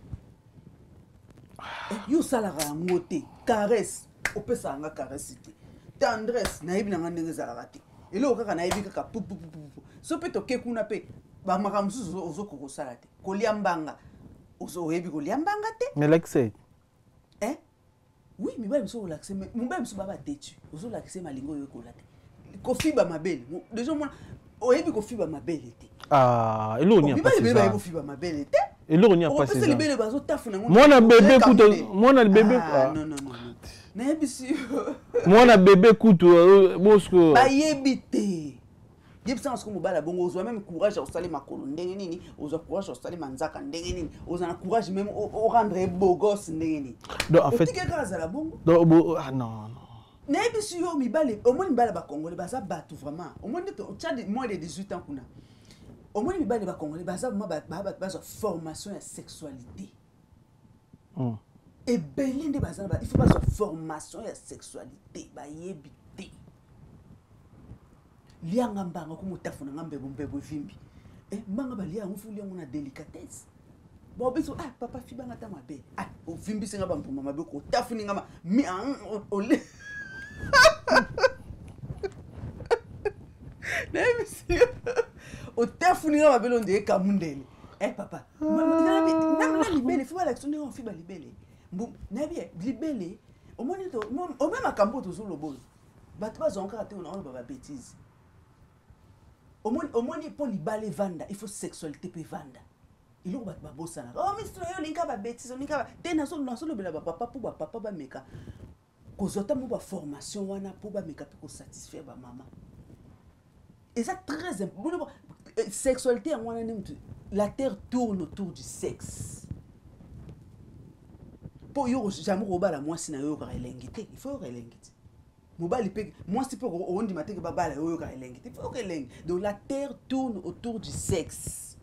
yo salara yango te caresse opesa nga caresse te tendresse nayebi na nga ndenge ezalaka te eloko kaka nayebi kaka pupupupu so mpe toke kuna mpe bamakambo mosusu ozokoka kosala te kolia mbanga oyebi kolia mbanga te mais lakse eh oui mibali mosusu olakise mobali mosusu baba detu ozolakise malingo oyo ekola te kofiba mabele déjà mona oyebi kofiba mabele te ah eloko ni apasi mibali bayebi kofiba mabele te eloko ni apasi ça libele bazo tafuna ngo mwana bébé kuto mwana bébé ah non non non nayebi si mwana bébé kuto bosko bayebi te yebi ça parce que mobala bongo ozwa même courage au sali makolo ndenge nini ozwa courage au sali manzaka ndenge nini ozwa na courage même au rendre beau gosse ndenge nini donc en fait tike kaza la bongo donc ah non non nayebi si yo mibale au moins mibala ba congolais baza batu vraiment au moins de moins de dix-huit ans kuna au moins mibali ba congolais baza ma ba ba formation ya sexualité mm. et belinde baza il faut pas formation ya sexualité ba yebité lianga mbanga ko mutafuna ngambe bombebo vimbi eh mbanga ba lianga fu lianga na délicatesse bon biso ah papa fibanga ta mabe ah o vimbi singa ba mpuma mabe ko tafuni ngama mi o le Nébisi o tafuni ngama be londe kamundele eh papa nabi na libele faut la sonner on fiba libele mbum nabi libele au moins to au même akambo to zo lobolo bato bazonka te on a ba bêtise au moins au moins pour libale vanda il faut sexualité pe vanda il oba ba bosana oh mister yo linka ba bêtise linka ba tena so na so lobela ba papa pour ba papa ba meka kozota mo ba formation wana pour ba meka pe ko satisfaire ba maman et ça très important sexualité en wana ni la terre tourne autour du sexe pour yo jamais roba la moi sina yo ka elengite il faut elengite mobali pe moi si pour on dit matin que baba la yo ka elengite il faut eleng donc la terre tourne autour du sexe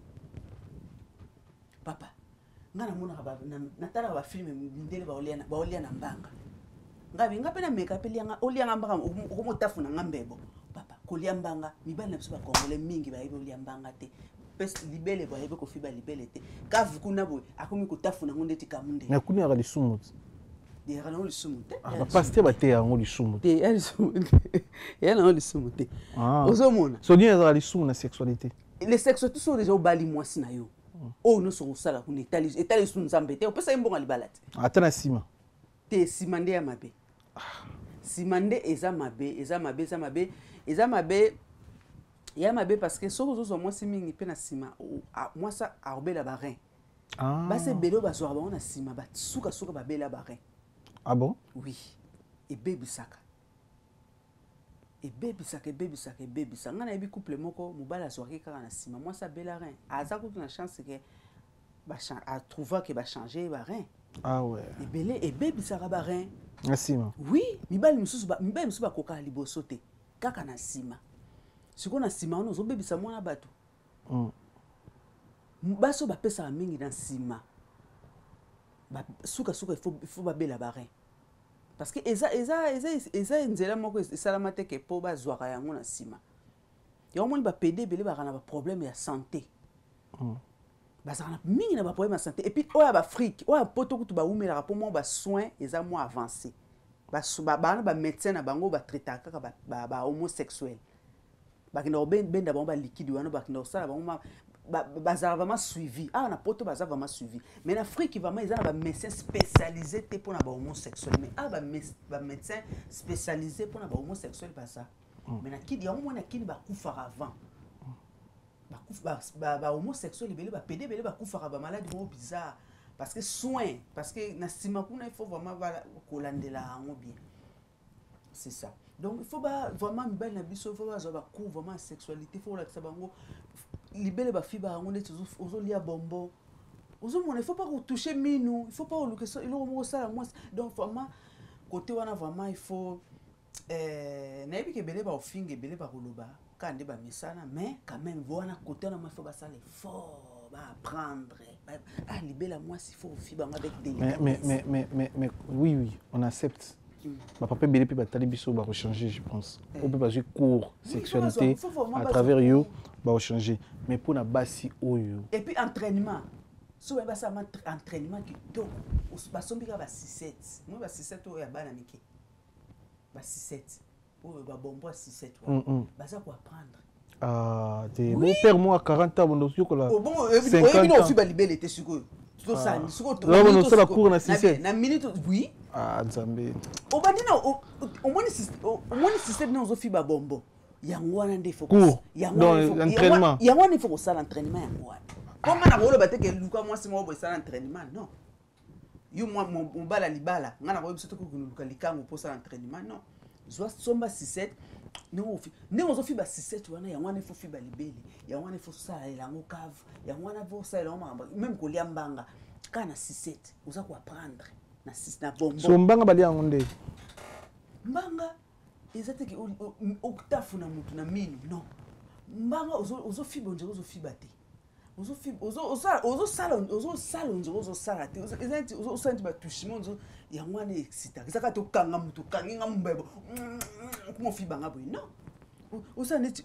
papa ngana mona ba na tala ba film ndele ba oliana ba oliana mbanga ngabi ngape na make up lianga olianga mbanga ko motafuna ngambebo papa ko liambanga mibali na biso ba kongole mingi ba ibe oliambanga te pes libele ba ibe ko fiba libele te ka vukuna boy akomi ko tafuna ngonde tikamunde na kuni ara lisumu de rana lisumu te ah pasteur ba te yango lisumu te ya lisumu te ya na lisumu te ozomona so ni ara lisumu na sexualité les sexualités sont déjà au bali moi sina yo oh no so sala ku netali etali su nzambe te opesa imbonga libalati atana sima te simande ya mabe simande eza mabe eza mabe eza mabe eza mabe ya mabe parce que so zo zo moi simingi pe na sima moi ça arbela ba rein ah ba se belo ba zo ba na sima ba suka suka ba bela ba rein ah bon oui et baby saka et baby saka baby saka baby saka ngana ebi couple moko mobala soki kaka na sima moi ça bela rein aza ko na chance que ba a trouver que ba changer ba rein ah ouais et belé et baby saka ba rein na sima oui mibali misusu ba mibali misusu ba koka liboso te kaka na sima siko na sima ono zo baby sa mwana bato mm baso ba pesa mingi na sima ba suka suka il faut il faut ba bela ba rein parce que eza eza eza eza nzela moko esalama te ke po bazwaka yango na sima ya omoni ba pede belé ba kana ba problème ya santé mm bazana mingi na ba problème ya santé et puis oya ba Afrique oya poto kutu ba umela po mo ba soins eza mo avancé ba ba ba ba médecin na bango ba traiter kaka ba ba homosexuel ba kina ben ben da ba liquide wana ba kina sala ba bazala vraiment suivi ah na poto bazala vraiment suivi mais en Afrique vraiment ils ont ba médecin spécialisé te pour na ba homosexuel mais ah ba ba médecin spécialisé pour na ba homosexuel pas ça mais na kidi ya mo na kidi ba kufa avant ba kufa ba ba homosexuel belé ba pédé belé ba kufa ba maladie mo bizarre parce que soin parce que na sima kuna il faut vraiment ba kolandela ngo bien c'est ça donc il faut ba vraiment mbel na biso il faut ba zo ba cours vraiment sexualité faut la ça bango libele ba fiba ngo ne tuzo ozo lia bombo ozo mona il faut pas toucher minou il faut pas le que ça il au ça moi donc vraiment côté wana vraiment il faut euh na ebi ke belé ba ofinge belé ba koloba kande ba misana mais quand même voilà côté na il faut ba ça l'effort ba apprendre ah libela moi s'il faut fiba avec des mais mais mais mais mais mais oui oui on accepte ma papa belé pe ba tali biso ba changer je pense on peut pas jouer cours sexualité à travers yo ba changer mais pour na basi oyo et puis entraînement so ba ça entraînement qui to ba sombika ba six sept moi ba six sept oyo ya bana mike ba six sept oyo ba bombo six sept ba ça pour apprendre ah de mon père moi à quarante ans bon yo kola oh bon cinquante ans fi ba libele te siko to ça siko to là on ça cours na six sept na minute oui ah nzambe o bandina o moins o moins six sept na zo fi ba bombo yango wana nde faut cours dans l'entraînement yango wana il faut ça l'entraînement yango wana comment na bolo bateke luka moi c'est moi bo ça l'entraînement non yo moi mon bala libala ngana ko biso to ko luka likango pour ça l'entraînement non zo somba six sept non fi ne on zo fi ba six sept wana yango wana il faut fi ba libele yango wana il faut ça elango cave yango wana faut ça elango même ko liambanga kana six sept uza ko apprendre na six na bombo so mbanga bali yango nde mbanga ezate ki octave na mutu na minu non mbanga ozofiba onzela ozofiba te ozosala onzela ozosala te osala nti batushima onzo yango wana excitaka ezaka te okanga moto okanginga mombebo kumofibanga boye non osala neti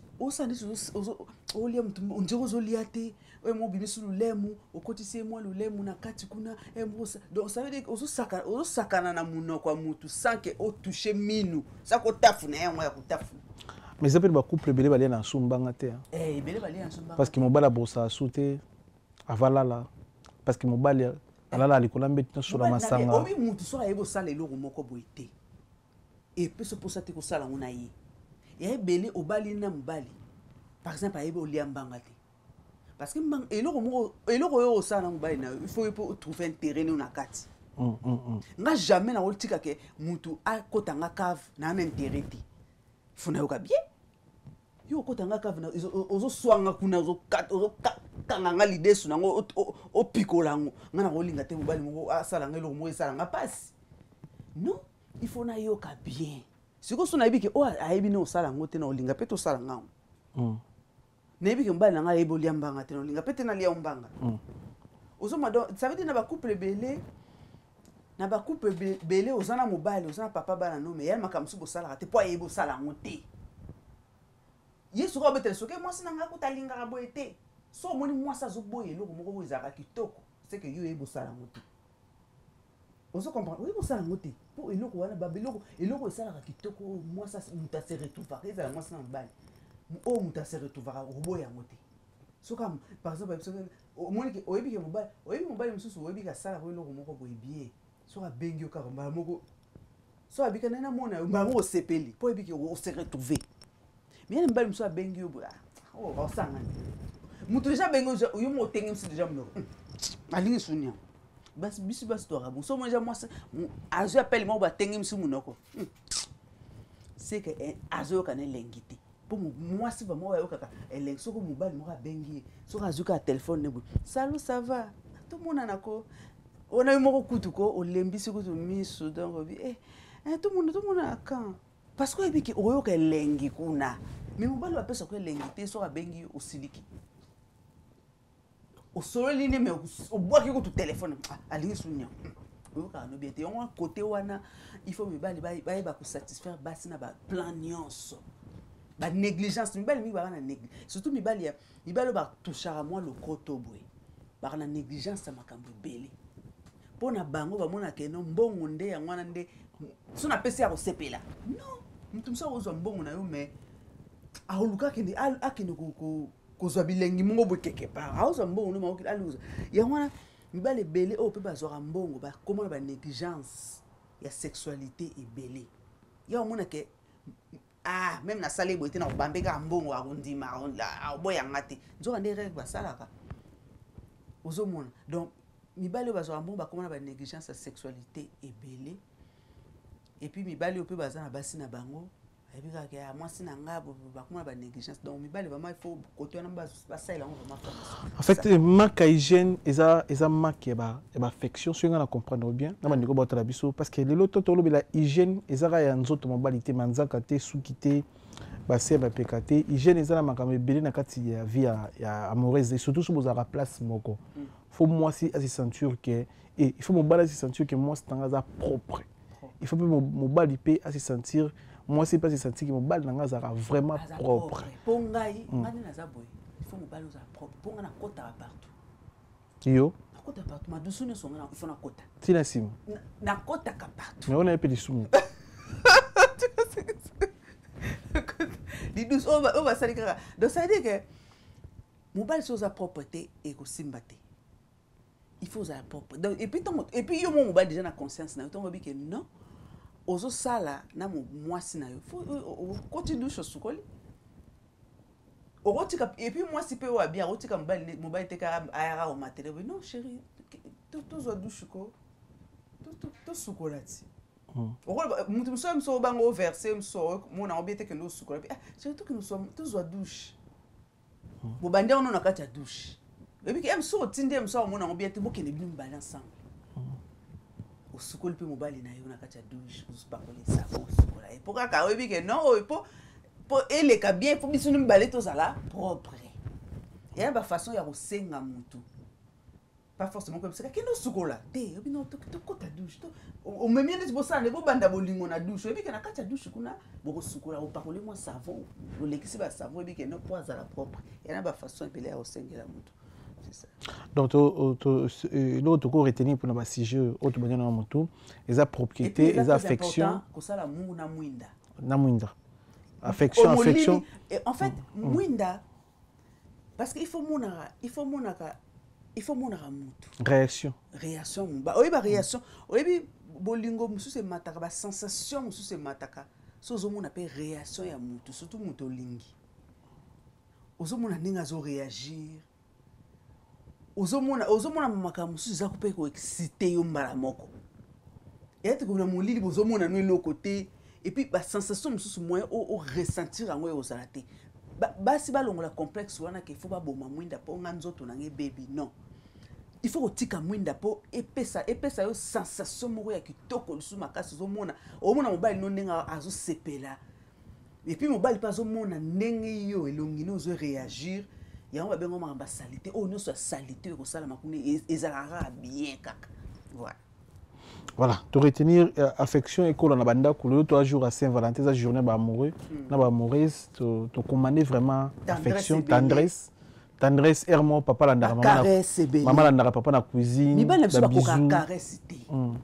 olia moto onzela ozolia te mobimisi lulemu okotisi mwa lulemu na kati kuna donc ça veut dire ozosakana na monoko ya motu sans ke otouche minu saka otafuna yango ya kotafuna. Mais ça peut être couple belé balé na sumbanga te. Eh belé balé na sumbanga. Parce que mon bala bossa souté avalala parce que mon bala alala likola mbeti sur la masanga. Obi mutu so ayebo sala eloko moko boité. Et peut se poser ko sala ngona yi. Et belé obali na mbali. Par exemple ayebo oliambanga te. Parce que eloko moko eloko yo sala mbali na il faut trouver un terrain na kati. Mm mm. Nga jamais na otika ke mutu akotanga cave na un intérêt te. Funa yoka bien yo kotanga kavina ozo swanga kuna ozo ozo kanga ngali desu nango o pikolango ngana kolinga te mobali mo asala ngelo mo esala nga passe non il faut na yoka bien siko sona ibike o aibi no sala ngote na olinga peto sala ngango mm na ibike mbali nga yebo liambanga te na olinga pete na lia ombanga mm ozo mado ça veut dire na ba couple belé na ba couple belé ozana mobali ozana papa bana no mais yal makamsu bo sala te po yebo sala ngote yesu ko betele soke moi sina nga ko talinga bo ete so moni moi sa zo boye loko moko bo izaka kitoko c'est que yo yebo sala ngote ozo comprendre oui bo sala ngote po eloko wana ba beloko eloko sala kitoko moi sa muta se retrouver ezala moi sina mobali o muta se retrouver robo ya ngote so comme par exemple moni ke oyebi ke mobali oyebi mobali mususu oyebi ka sala ko eloko moko boye bien so ka bengi o ka mbala moko so abika na mona mbala moko sepeli po ebiki o se retrouver mais yene mbala muso bengi o bra o ba sanga mutu déjà bengi o yo mo tengi muso déjà mo alingi sunya bas bisu bas to rabu so mo déjà moi azo appelle mo ba tengi muso munoko c'est que azo ka ne lengiti po moi si va mo yo kaka eleng so ko mobali mo ka bengi so ka zuka téléphone ne bu salut ça va tout monde anako on a eu mon coup de co au lembisi ko to miso donc bi eh tout le monde tout le monde a quand parce que ebiki oyo ka lengi kuna mais mobali ba pesa ko lengi te so ka bengi o siliki o solo line mais o boaki ko to téléphone alingi sunya oyo ka no biete on côté wana il faut me bali ba ba ko satisfaire basi na ba plan nyonso ba négligence mi bali mi ba na négligence surtout mi bali mi bali ba toucher à moi le koto boy ba na négligence makambo belé pona bango ba mona ke no mbongo nde ya ngwana nde so na pesi ya ko sepela non mutumsa ozo mbongo na yo mais a oluka ke ndi akene ko ko ko zwa bilengi mongo bo keke pa a ozo mbongo no ma okila aluza ya ngwana mibale belé o pe ba zwa mbongo ba comment ba négligence ya sexualité et belé ya mona ke ah même na salé boité na bambeka mbongo a kundima la boya ngati nzo ande rek ba salaka ozo mona donc mibali bazwa mbongo ba komana ba négligence ya sexualité ebele et puis mibali ope baza na basi na bango ebika ke moi sina ngabo ba komana ba négligence donc mibali vraiment il faut côté na ba saila on vraiment en fait manque hygiène eza eza manque ba ba affection so ngana comprendre bien na ba ndiko ba tala biso parce que lelo to to lobela hygiène eza ya nzoto mobalité manzaka te sukite ba se ba pekate hygiène eza na makambo ebele na kati ya vie ya amoureuse et surtout so bozaka place moko faut moi si à se sentir que et il faut mon bal à se sentir que moi c'est un propre il faut mon mon bal ip à se sentir moi c'est pas se sentir que mon bal n'a vraiment propre pongai ngani na za boy il faut mon bal za propre ponga na kota partout yo na kota partout ma douce ne sont na il faut na kota tina sim na kota ka partout mais on a un peu de sous di douce on va on va salika donc ça veut dire que mon bal so za propreté et ko simbate il faut ça propre donc et puis ton et puis yo mon mobile déjà na conscience na ton que non ozo sala na mo mwasi na yo faut continue douche sukoli otika et puis moi si peut wa bien otika mobile mobile te ka ayara au matériel non chérie tout tout zo douche ko tout tout tout sukolati oko mutu mso mso bango verser mso mo na obiete que no sukolati ah chérie tout que nous sommes tout zo douche bo bande on na kati ya douche et puis em so tinde em so mo na obiete bo kene bi balance o sukoli pe mobile na yo na kati ya douche pour se parler ça o sukola et pourquoi ka obi que non o po pour eleka bien faut biso mbale to sala propre et ya ba façon ya kosenga mutu pas forcément comme ça kino sukola te obino to to kota douche to o même bien bo ça ne bo banda bolingo na douche ebi kana kata douche kuna bo sukola o parler moi savon o lekisi ba savon ebi kana po za la propre et na ba façon epele ya kosengela mutu c'est ça donc l'autre ko retenir pour na sujet autre banya na mutu eza propriété eza affection ko sala mungu na mwinda na mwinda affection affection et en fait mwinda parce qu'il faut monaka il faut monaka il faut monaka mutu réaction réaction ba oyi ba réaction oyi bolingo musu se mataka ba sensation musu se mataka so zo mona pe réaction ya mutu surtout mutu lingi ozo mona ninga zo réagir ozo mona ozo mona maka musu za ko pe ko exciter yo mbala moko et tu ko na molili bozo mona no le côté et puis ba sensation musu moyen o ressentir ngo yo salate basi balongola complexe wana ke faut ba boma mwinda po nganzoto nange baby non il faut otika mwinda po epesa epesa yo sensation moko ya kitoko lusu makasi zo mona o mona mobali no ndenga azo sepela et puis mobali pas zo mona ndenge yo elongi no zo réagir ya on ba bengo mamba salité o no so salité ko sala makuni ezalaka bien kaka voilà. Voilà, tu retenir euh, affection et qu'on a banda couleur toi jour à Saint-Valentin la journée ba amoureux na ba amoureuse tu tu commander vraiment affection tendresse tendresse ermo papa la ndara maman maman la ndara papa na cuisine ni bana biso ba ko caresse te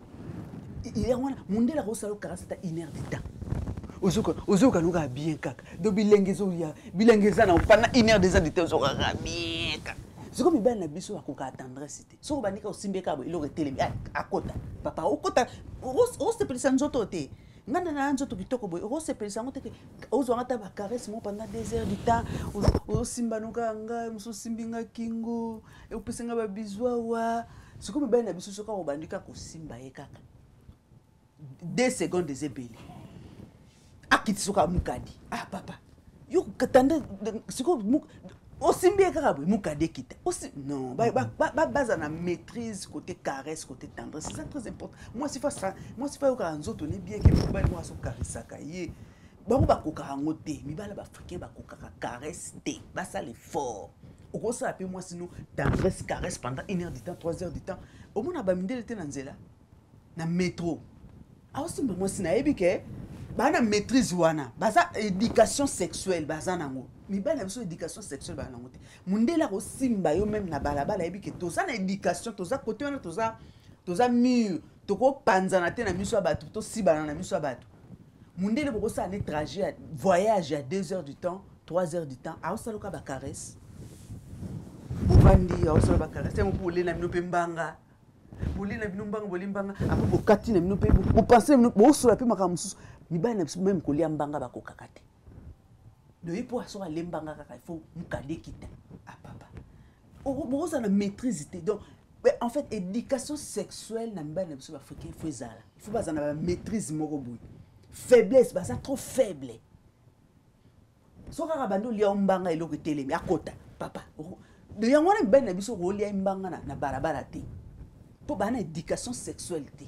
il y a wana mundela ko sala caresse ta une heure de temps ozuka ozuka nuka bien kaka do bilengezo ya bilengeza na pana une heure de temps ozuka bien kaka. C'est comme ben na biso akoka tendresse te so banika osimbeka bo iloko telemi akota papa okota o se pelisa nzoto te ngana na nzoto kitoko bo o se pelisa ngote ke ozo ngata ba caresse mo pendant deux heures du temps o simbanuka nga muso simbinga kingo e opesenga ba bizwa wa c'est comme ben na biso soka o bandika ko simba ye kaka deux secondes des ébélés akiti soka mukadi ah papa yo katanda c'est comme aussi bien que mukade kita aussi non ba ba base na maîtrise côté caresse côté tendresse c'est ça très important moi c'est pas ça moi c'est pas au cas nzoto ni bien que ba moi so caressa kaye ba ko ba ko ka ngote mi bala ba africain ba ko ka caresse te ba ça l'effort au gros ça appelle moi sinon tendresse caresse pendant une heure de temps trois heures de temps au moins ba mindele te na nzela na métro ah aussi moi si na ebike ba na maîtrise wana ba ça éducation sexuelle ba za nango mi ba na biso éducation sexuelle ba nango te mundela ko simba yo même na balabala ebike to za na éducation to za côté wana to za to za mur to ko panzana te na miso abatu to sibana na miso abatu mundele ko ça ne trajet voyage à deux heures du temps trois heures du temps a osaloka ba caresse bandi a osaloka ba caresse mo pour na mino pembanga boli na bino mbanga boli mbanga apo bokati na bino pe bo penser bo so la pe makamusu mi ba na même ko lia mbanga ba ko kakate de ipo aso ale mbanga kaka il faut mukade kita ah papa o bo ça na maîtrise donc en fait éducation sexuelle na mbana biso africain il faut ezala il faut bazana ba maîtrise moko boy faiblesse ba ça trop faible so kaka bando lia mbanga eloko telemi akota papa de yango na mbana biso ko lia mbanga na na barabara te pour bana éducation sexuelle te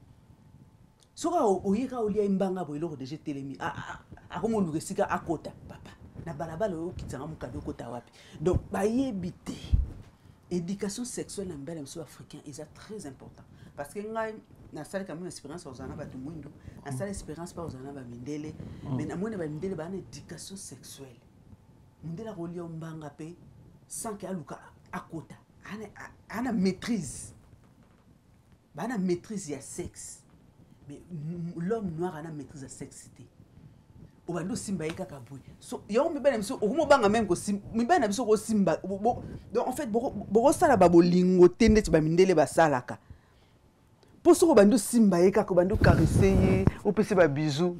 soka oyika olia imbanga bo eloko déjà telemi a a komo lukesika akota papa na balabala o kitanga mukado kota wapi donc ba yebite éducation sexuelle na mbele mso africain est très important parce que ngai na sala quand même expérience aux ana ba tumundo na sala expérience pas aux ana ba mindele mais na mona ba mindele ba na éducation sexuelle mindela ko lia mbanga pe sans que aluka akota ana ana maîtrise ba na maîtrise ya sexe. Mais l'homme noir a une maîtrise de sexité. On va nous simba kaka boy. So yo me bana biso o mo banga même ko sim me bana biso ko simba. Donc en fait boko sala ba bolingo tende ba mindele ba salaka. Pour so ko bando simba kaka ko bando caresser o pese ba bisou.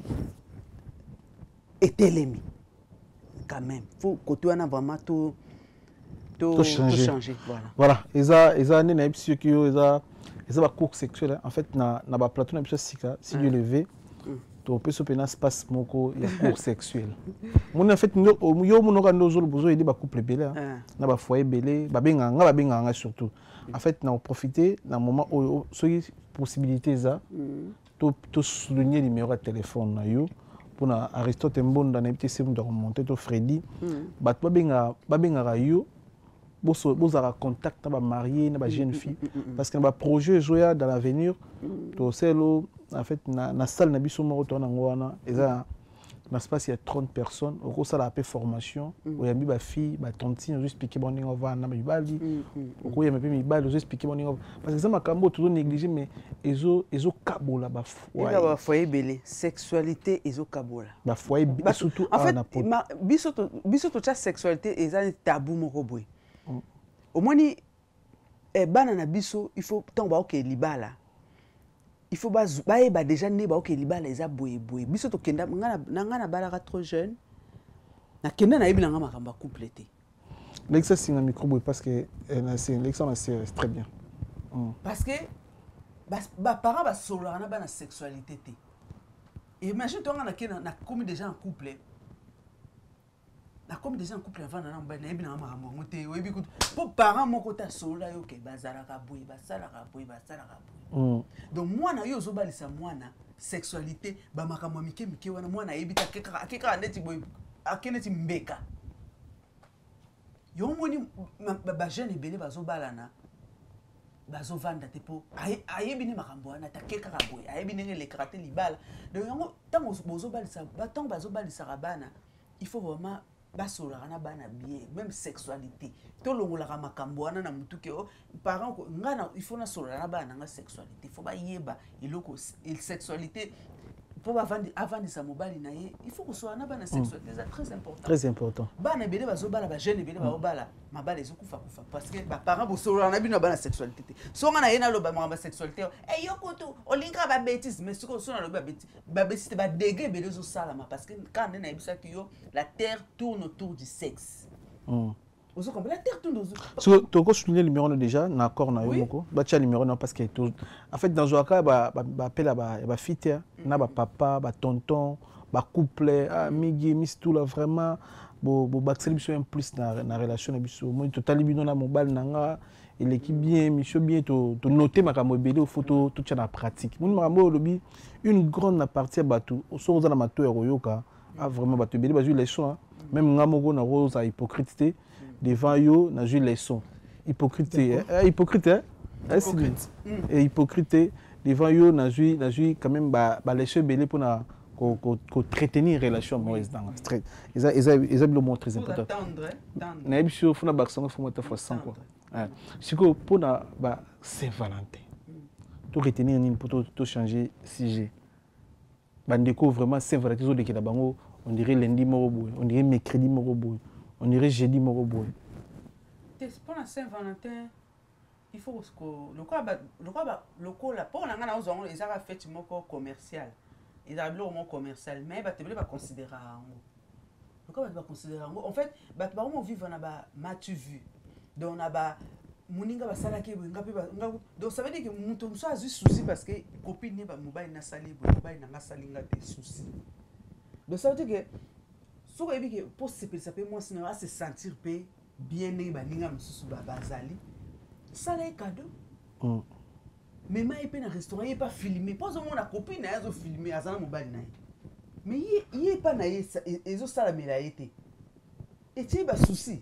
Et telemi. Quand même, faut côté wana vraiment tout tout changer. Voilà. Voilà, eza eza né na psy ki yo eza eza ba cours sexuel en fait na na ba plateau na biso sika si Dieu levé to peut se pena espace moko ya cours sexuel. Mon en fait yo mon ka ndo zolo bozo edi ba couple belé na ba foyer belé ba benga nga ba benga nga surtout. En fait na profiter na moment où ce possibilité ça to to souligner numéro de téléphone na yo pour na Aristote Mbonda na petit sim de remonter to Freddy bat babenga babenga yo boso bozara contact ba marié na ba jeune fille parce que na ba projet joya dans l'avenir to selo en fait na na salle na biso mo to na ngwana eza na espace il y a trente personnes au ça la formation où il y a ba fille ba tontine juste expliquer bon ningo va na mibali au il y a même mibali juste expliquer bon ningo parce que ça makambo toujours négligé mais ezo ezo kabola ba foyer ba foyer belé sexualité ezo kabola ba foyer surtout en fait biso to biso to cha sexualité eza tabou moko boy au moins ni e bana na biso il faut tant ba OK libala il faut ba ba ba déjà né ba OK libala eza boye boye biso to kenda ngana ngana balaka trop jeune na kenda na yebila ngama kamba compléter l'exercice singa micro boye parce que c'est l'exemple c'est très bien mm. Parce que ba ba parents ba solo na bana sexualité té imagine toi ngana kena na comme déjà en couple na comme déjà en couple avant na mbana yebila ngama kamba ngote oyebi ko pour parents moko ta solo yo ke bazala ka boye basala ka boye basala ka boye. Mm. Donc moi na yo zobalisa mwana sexualité ba makamwa mike mike wana mwana yebita keka akeka ndeti boy akeneti mbeka yo moni ba jeune ebele bazobalana bazovanda te po ayebi ne makambo wana ta keka ka boy ayebi ndenge le karaté libala donc yango tango bozobalisa ba tango bazobalisa bana il faut vraiment basola na bana bien même sexualité to longola ka makambo wana na mutu ke parents ko ngana il faut na sola na bana nga sexualité il faut ba yeba iloko il sexualité pour ba vandi avant de sa mobali na ye il faut que sola na bana sexualité c'est très important très important bana bele bazo bala ba jeune bele ba bala mabala ezo kufa kufa parce que ba parents bo sola na bino bana sexualité so ngana ye na lo ba ma sexualité e yokoto olinga ba bêtise mais ce que so na lo ba bêtise ba bêtise ba degré bele zo sala parce que quand na ebisa ki yo la terre tourne autour du sexe. Mm. Vous comprenez la terre tourne autour. So tu as souligné le numéro déjà na accord na yo moko. Ba tia numéro non parce que en fait dans Joaka ba ba appel ba ba fille na ba papa ba tonton ba couple amigi mis tout là vraiment bo bo baxeli biso un plus na na relation na biso moi total bino na mobile nanga et l'équipe bien monsieur bien to to noter makambo ebele au photo tout ça na pratique. Mon makambo lobi une grande partie bato so za na mato ya royoka a vraiment bato ebele ba jouer les sons même ngamoko na rose a hypocrite devant yo na jouer les sons hypocrite hypocrite hypocrite et hypocrite devant yo na jouer na jouer quand même ba ba les ebele pour na ko ko ko entretenir relation amoureuse dans stress ils ils ils le montre très important tendre tendre na ebisho funa baksango fuma ta fois cent quoi siko pour na ba Saint-Valentin to retenir ni pour to changer sujet bandeko vraiment Saint-Valentin zo de kila bango on dirait lundi moroboy on dirait mercredi moroboy on dirait jeudi moroboy pour la Saint-Valentin il faut que le quoi le quoi le quoi la pour na ngana ozongo les ara fête moko commercial ils ont le mot commercial mais ba te ba considérer ngo le quoi ba considérer ngo en fait ba ba on vivre na ba matu vu donc na ba muninga ba sala ke ngapi ba donc ça veut dire que mutu mso azu souci parce que copine ne ba mobile na sali bo mobile na salinga te souci donc ça veut dire que so ebi que pour se ça peut moi sinon à se sentir pe bien ne ba ninga msusu ba bazali ça là cadeau. Mm. Mais moi il peut dans restaurant il pas filmé pas au moins la copine na zo filmer azana mobile na mais il il pas na ezo sala mela été et tu ba souci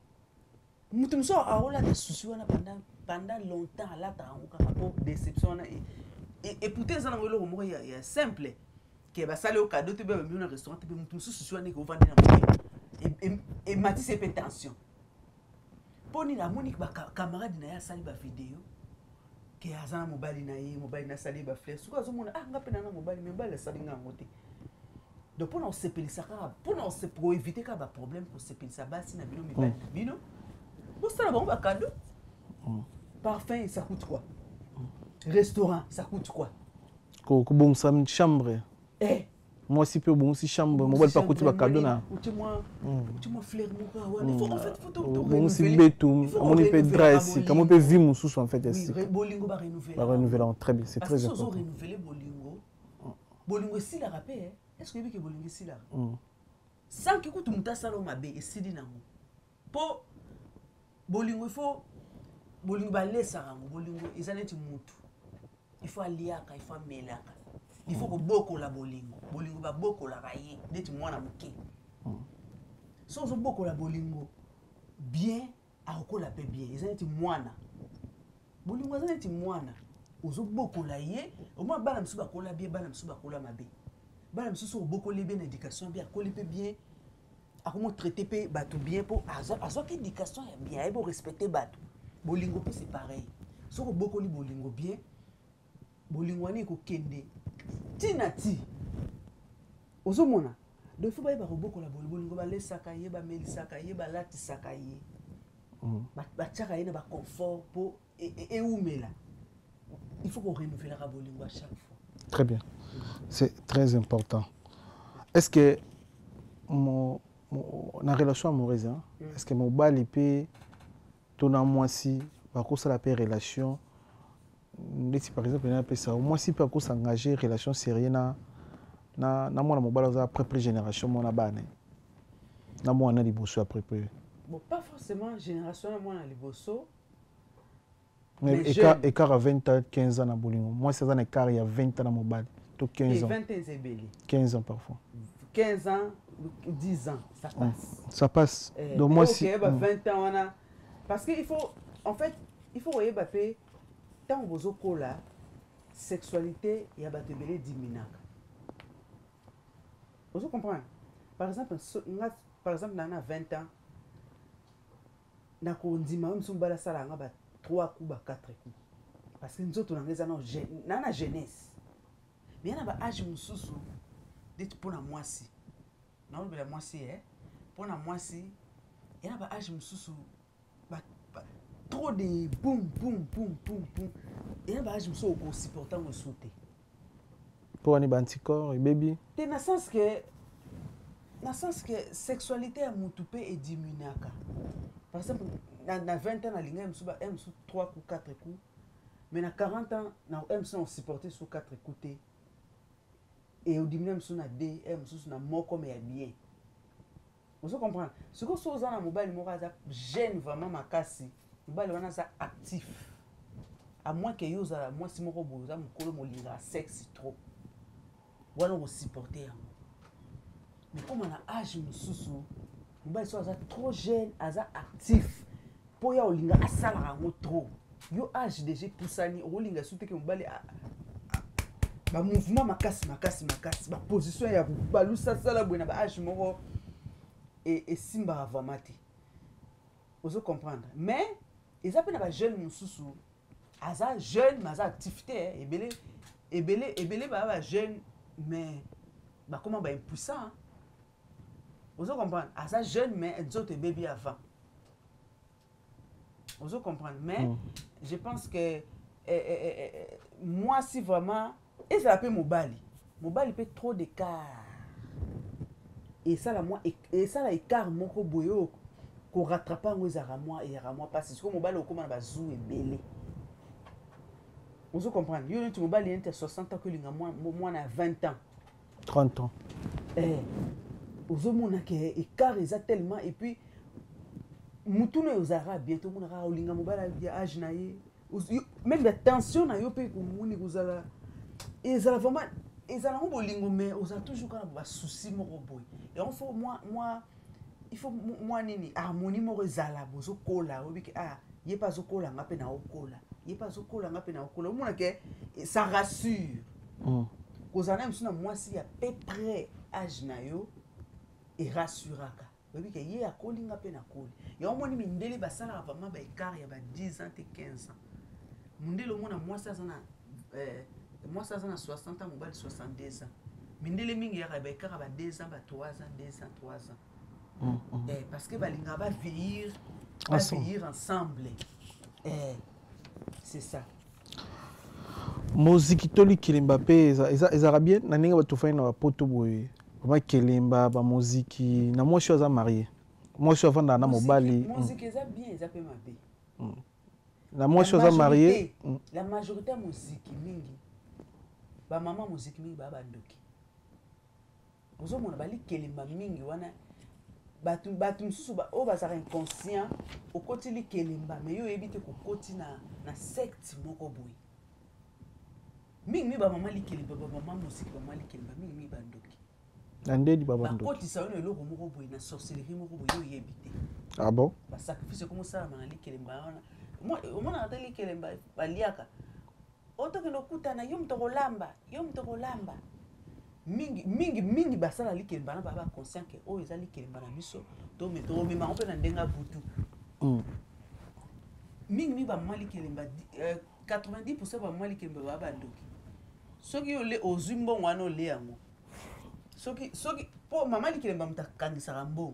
mutu mso aola de souci wana pendant pendant longtemps là ta on capable déception na et et pour tes anango lo mo ya ya simple que ba sala au cadeau tu ba mi na restaurant tu mutu mso souci wana ko vendre na et et mati c'est tension poni la monique ba camarade na ya sali ba vidéo que azana mobile na ye mobile na sali ba fleur suka zo mona ah ngape na mobile mais mobile sali nga ngote donc pour on s'épelisa ka pour on se pour éviter ka ba problème pour s'épelisa ba si na bino mobile bino bon ça bon ba cadeau parfum ça coûte quoi restaurant ça coûte quoi ko ko bon ça chambre eh moi si peu bon si chambre mobile pas coûter ba cadeau na tu moi tu moi fleur mon gars ouais il faut en fait faut tout bon si betum on peut dra ici comment peut vivre mon sous en fait ici bolingo ba renouveler ba renouveler très bien c'est très important parce que renouveler bolingo bolingo si la rappel est-ce que vous que bolingo si là sans que coûte muta salo mabe et si di nango po bolingo il faut bolingo ba laisser rango bolingo ezaneti mutu il faut aliaka il faut melaka il faut que beaucoup la bolingo bolingo ba beaucoup la baye neti mwana moke so zo beaucoup la bolingo bien akola pe bien ils neti mwana bolingo za neti mwana ozo beaucoup la ye au moins bana msuba kola bien bana msuba kola mabe bana msusu beaucoup les bien éducation bien kola pe bien akomo traiter pe bato bien pour azo azo que éducation bien et pour respecter bato bolingo pe c'est pareil so beaucoup li bolingo bien bolingo ane ko kende tina ti ozomona de faut ba ba bolingo la bolingo ba lesaka ye ba melisaka ye ba latisaka ye ba ba tchaka ye na ba confort pour et oumela il faut qu'on renouvelle la bolingo à chaque fois. Très bien, c'est très important. Est-ce que mon la relation amoureuse hein? mm. Est-ce que mon bal peut ton moi si par contre ça la paix relation par exemple il y a un ça au moins si par contre s'engager relation sérieuse na na na moi na mon bal après après génération mon na bane na moi na liboso après peu bon pas forcément génération na moi na liboso mais écart écart à vingt ans quinze ans na bolingo moi c'est un écart il y a vingt ans na mon bal tout quinze ans vingt ans c'est belé quinze ans parfois quinze ans dix ans ça passe ça passe eh, donc moi okay, si bah, vingt ans on a parce que il faut en fait il faut voyer baper tant bozo kola sexualité ya bato belé diminaka vous comprenez par exemple nga par exemple na vingt ans na ko ndima même sumbala sala nga ba trois coups ba quatre coups parce que nous autres on a na na jeunesse mais na ba âge mususu dit pour na moi si na on bela moi si eh pour na moi si et na ba âge mususu ba trop de boum boum boum boum boum et na ba âge mususu ko supporter me sauter pour un anticorps et baby dans le sens que dans le sens que sexualité a mutupe et diminuaka par exemple na vingt ans na linga msuba m sur trois coups quatre coups mais na quarante ans na m sur supporter sur quatre coups et au diminue m sur na deux m sur na moko mais bien vous comprenez ce que so za na mobile moko za jeune vraiment makasi mobile wana za actif à moins que yo za moi si moko boza mukolo molinga sexe trop wana ko supporter mais comme on a âge mususu mobile so za trop jeune aza actif pour ya olinga asala rango trop yo âge déjà poussani olinga soute ke mobile ba mouvement makasi makasi makasi ba position ya balusa sala bwena ba âge moko et et simba vraiment te vous comprendre mais ils appellent ba jeune mususu aza jeune mais aza activité et belé et belé et belé ba ba jeune mais ba comment ba impuissant vous comprenez aza jeune mais d'autres bébé avant vous comprenez mais mm. je pense que eh, eh, eh, moi si vraiment et ça peut mobali mobali peut trop d'écart et ça la moi et ça la écart moko boyo ko rattraper ngo ezara moi et ra moi parce que mobali au comment ba zou et belé vous comprenez yo tu mobali entre soixante ans que linga moi moi na vingt ans trente ans eh ozomona ke écart eza tellement et puis mutuna yozara bientôt mona ra olinga mobala ya âge na ye même la tension na yo pe ko moni kozala ezala vraiment ezala ngo bolingo mais oza toujours kana ba souci moko boy et on faut moi moi il faut moi nini harmonie moko ezala bozo kola obiki ah ye pas zo kola ngape na okola ye pas zo kola ngape na okola mona ke ça rassure mm. kozana msuna moi si à peu près âge na yo et rassuraka babi ke ye akolinga pe na koli ya omoni mindele basala vraiment ba écart ya ba dix ans et quinze ans mindele omona moi ça na euh moi ça na soixante ans mobile soixante-deux ans mindele mingi ya ba écart ba deux ans ba trois ans deux ans trois ans mm, mm. Eh, parce que balinga ba vieillir va vieillir ensemble eh c'est ça moziki toli kilimba pe ezara bien na ninga batufai na poto boye ba kelemba ba muziki na moi je suis marié moi je suis avant na mobali musique eza bien eza pe mabe na moi je suis marié la majorité musique mingi ba mama musique mingi ba bandoki ozo mona bali kelemba mingi wana batu batu msusu ba o ba sara inconscient o kotili kelemba mais yo ebite ko koti na na secte moko boy mingi mi ba mama likelemba ba mama musiki ba mama likelemba mingi mi ba ndoki Andedi baba ndoki. bakotisa ono eloko moko boye na sorcellerie moko boye yo yebi te. Ah bon? Basacrifice komo salama na likelemba wana omona ata likelemba baliaka otokende okutana yo moto kolamba yo moto kolamba mingi mingi mingi basala likelemba na baba conscient ke oyo eza likelemba na biso to me to memango mpe na ndenga butu. Mingi mi ba mama likelemba quatre-vingt-dix pour cent ba mama likelemba baba ndoki soki yo le ozwi mbongo wana ole yango soki soki po mama likelemba mutakangisaka mbongo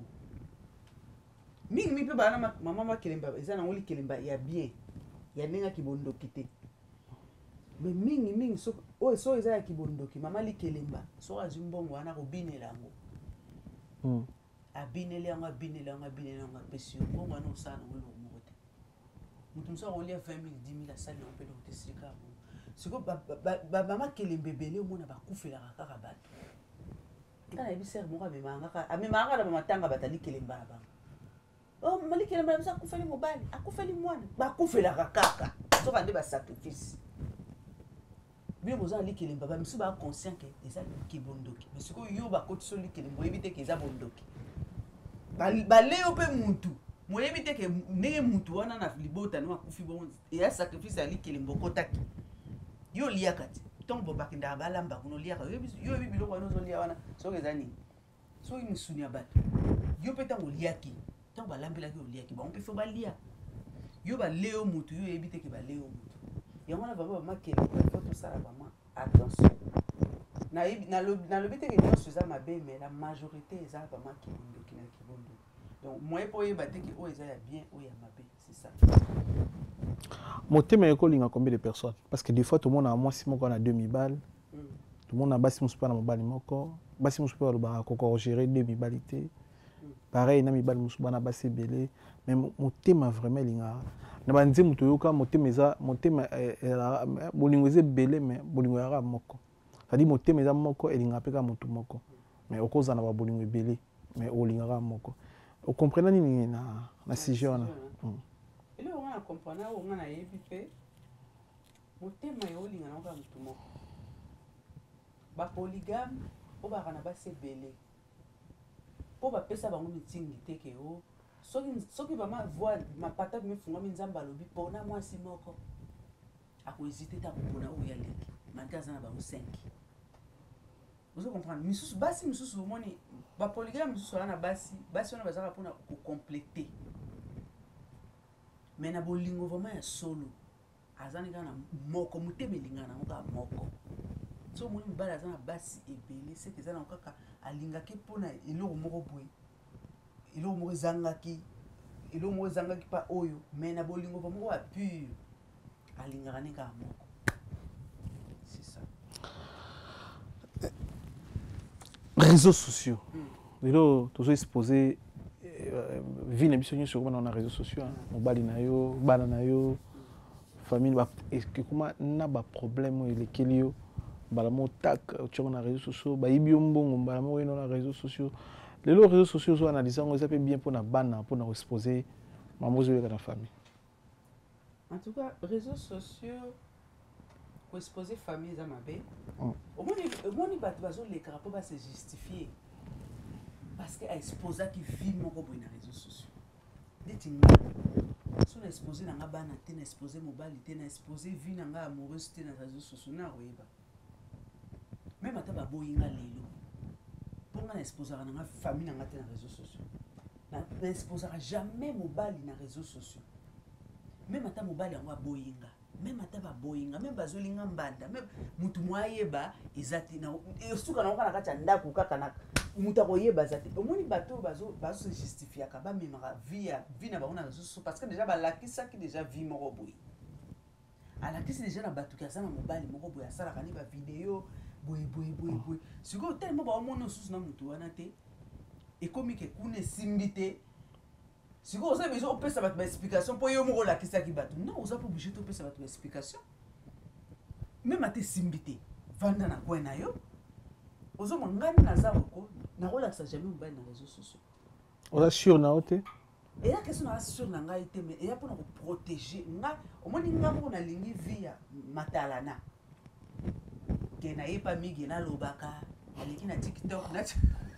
mingi mi mpe bana mama makelemba eza nango likelemba ya bien ya ndenge kibondoki te me mingi mingi soki oyo so eza ya kibondoki mama likelemba soki azwi mbongo wana kobinela yango abineli yango abineli yango abineli yango apesi yo mbongo wana osala nango eloko moko te moto mosu akolia vingt mille dix mille asali nango mpe eloko te sika yango siko bamama kelemba ebele omona bakufelaka kaka bato tala yebi sere moko amemanga kaka amemanga kaka na bamatanga batali kelemba na bango oh mali kelemba na biso akufeli mobali akufeli mwana bakufelaka kaka soka nde basacrifice bino boza na likelemba bamisu baa conscient ke eza kibondoki mais sikoyo yo bakotisa likelemba oyebi te ke eza bondoki baleyo mpe mutu moyebi te ke ndenge mutu wana na libota no akufi bongo eya sacrifice ya likelemba okotaki yo liaka te ntongo bobakendaka balamba kuna oliaka yo yebi biloko wana ozolia wana soki eza nini soki misuni ya bato yo mpe ntango oliaki ntango balambelaki oliaki bango mpe fo balia yo baleyo mutu yo yebi te ke baleyo mutu yango wana baba bamakelemba fo tosala bama attention nalobi teke nyonso eza mabe mais la majorité eza bamakelondoki na kibondoki donc moye mpo oyeba te ke oyo eza ya bien oyo ya mabe c'est ça. Motema ekolinga combien de personnes parce que des fois tout le monde a mwasi moko na deux mibale tout le monde a basi mosusu mpe na mobali moko basi mosusu mpe balobaka kokogere deux mibali te pareil na mibali mosusu bana basi ebele mais motema vraiment elingaka na banzembo toyoka motema eza motema bolingo eza ebele mais bolingo ezalaka moko c'est-à-dire motema eza moko elingaka mpe kaka motu moko mais okozala na babolingo ebele mais olingaka moko okomprena nini na sujet wana eloko nga na comprendre oyo nga nayebi mpe motema ya olinga nango kaka motu moko bapoligame oyo baka na basi ebele mpo bapesa bango mitingi te ke o soki bamavoi mapata mefungwami nzambe alobi mpona mwasi moko akohésite ta kopona oyo ya leki manke aza na bango cinq ozo comprendre misusu basi misusu omoni bapoligame misusu wana na basi basi wana bazaka mpona kokomplete mais na bolingo vraiment ya solo azani kaka na moko motema elingaka nango kaka moko so omoni mibali aza na basi ebele seke eza nango kaka alingaki mpona eloko moko boye eloko moko ezangaki eloko moko ezangaki mpa oyo mais na bolingo va moko ya pure alingaka ne kaka moko c'est ça. Réseaux sociaux lelo tozo exposer vie na biso nyonso okoma na réseaux sociaux mobali na yo bana na yo famille ekoma na baproblème oyo elekeli yo mbala motaka otioko na réseaux sociaux bayibi yo mbongo mbala moko eno na réseaux sociaux lelo réseaux sociaux ozo analyse yango eza mpe bien mpona bana mpona koexpose mambo ozoyoka na famille. En tout cas réseaux sociaux koexpose famille eza mabe omoni bato bazolekaka mpo base justifie parce que aexposaki vie moko boye na réseaux sociaux neti nga so na expose na nga bana te na expose mobali te na expose vie na nga amoureuse te na réseaux sociaux na koyeba même ata baboyi nga lelo mpo nga na exposaka na nga famille na nga te na réseaux sociaux na exposaka jamais mobali na réseaux sociaux même ata mobali yango aboyi nga même ata baboyi nga même bazolinga mbanda même mutu mwa ayeba eza te esuka nango kaka na kati ya ndako kaka na mutu akoyeba eza te omoni bato oyo bazose justifiaka bamemaka vie na bango na réseaux sociaux parce que déjà balakisaki déjà vie moko boye alakisi déjà na bato aza na mobali moko boye asalaka ne bavideo boye boye boye boye sikoyo telema baomona osusu na mutu wana te ekomi ke kuna esimbi te sikoyo oza besoin opesa bato baexplication mpo yo moko olakisaki bato non oza mpo oblige te opesa bato baexplication meme ate esimbi te vanda na kwe na yo ozoma ngani naza oko nakolakisa jamais mobali na réseaux sociaux oza sûr na yo te eya question naza sûr na ngai te mais eya mpona koprotege nga omoni nga moko nalingi vie ya matalana ke na ye pa mingi na lobaka aleki na TikTok na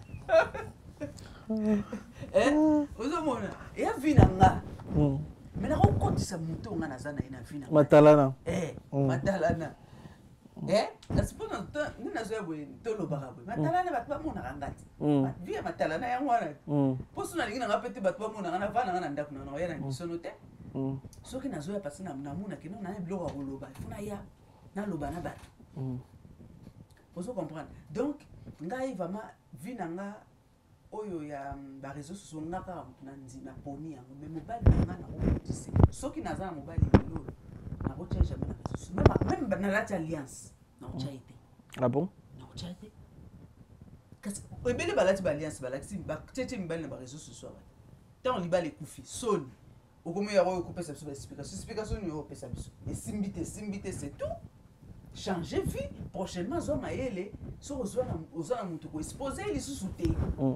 eh ozomona ya vina nga mais na kokotisa moto nga naza na ye na vina matalana eh matalana eh kasi mpona nde nazoya boye tolobaka boye matalana bato bamonaka nga te vi ya matalana yango wana mpo so nalingi nanga mpe te bato bamonaka navandanga na ndako nanga oya na bisono te soki nazoya pasi namonaki no nana biloko ya koloba fo naya naloba na bato ozo comprendre donc ngai vraiment vi na nga oyo ya bareseau sociaux nga kaka na poni yango mais mobali na nga nakokotise soki naza na mobali lelo nakotya jamais na réseau sociaux même nalati alliance nakotya ete ah bon nakotya ete kasi ebele balati baalliance balakisi batyetie mibali na bareseau sociaux abati ntango libala ekufi soni okomi yako oyo kopesa biso baexplication explication oyo opesa biso esimbi te esimbi te c'est tout changer vie prochainement ozwa mayele soki ozwa na moto koexpose lisusu te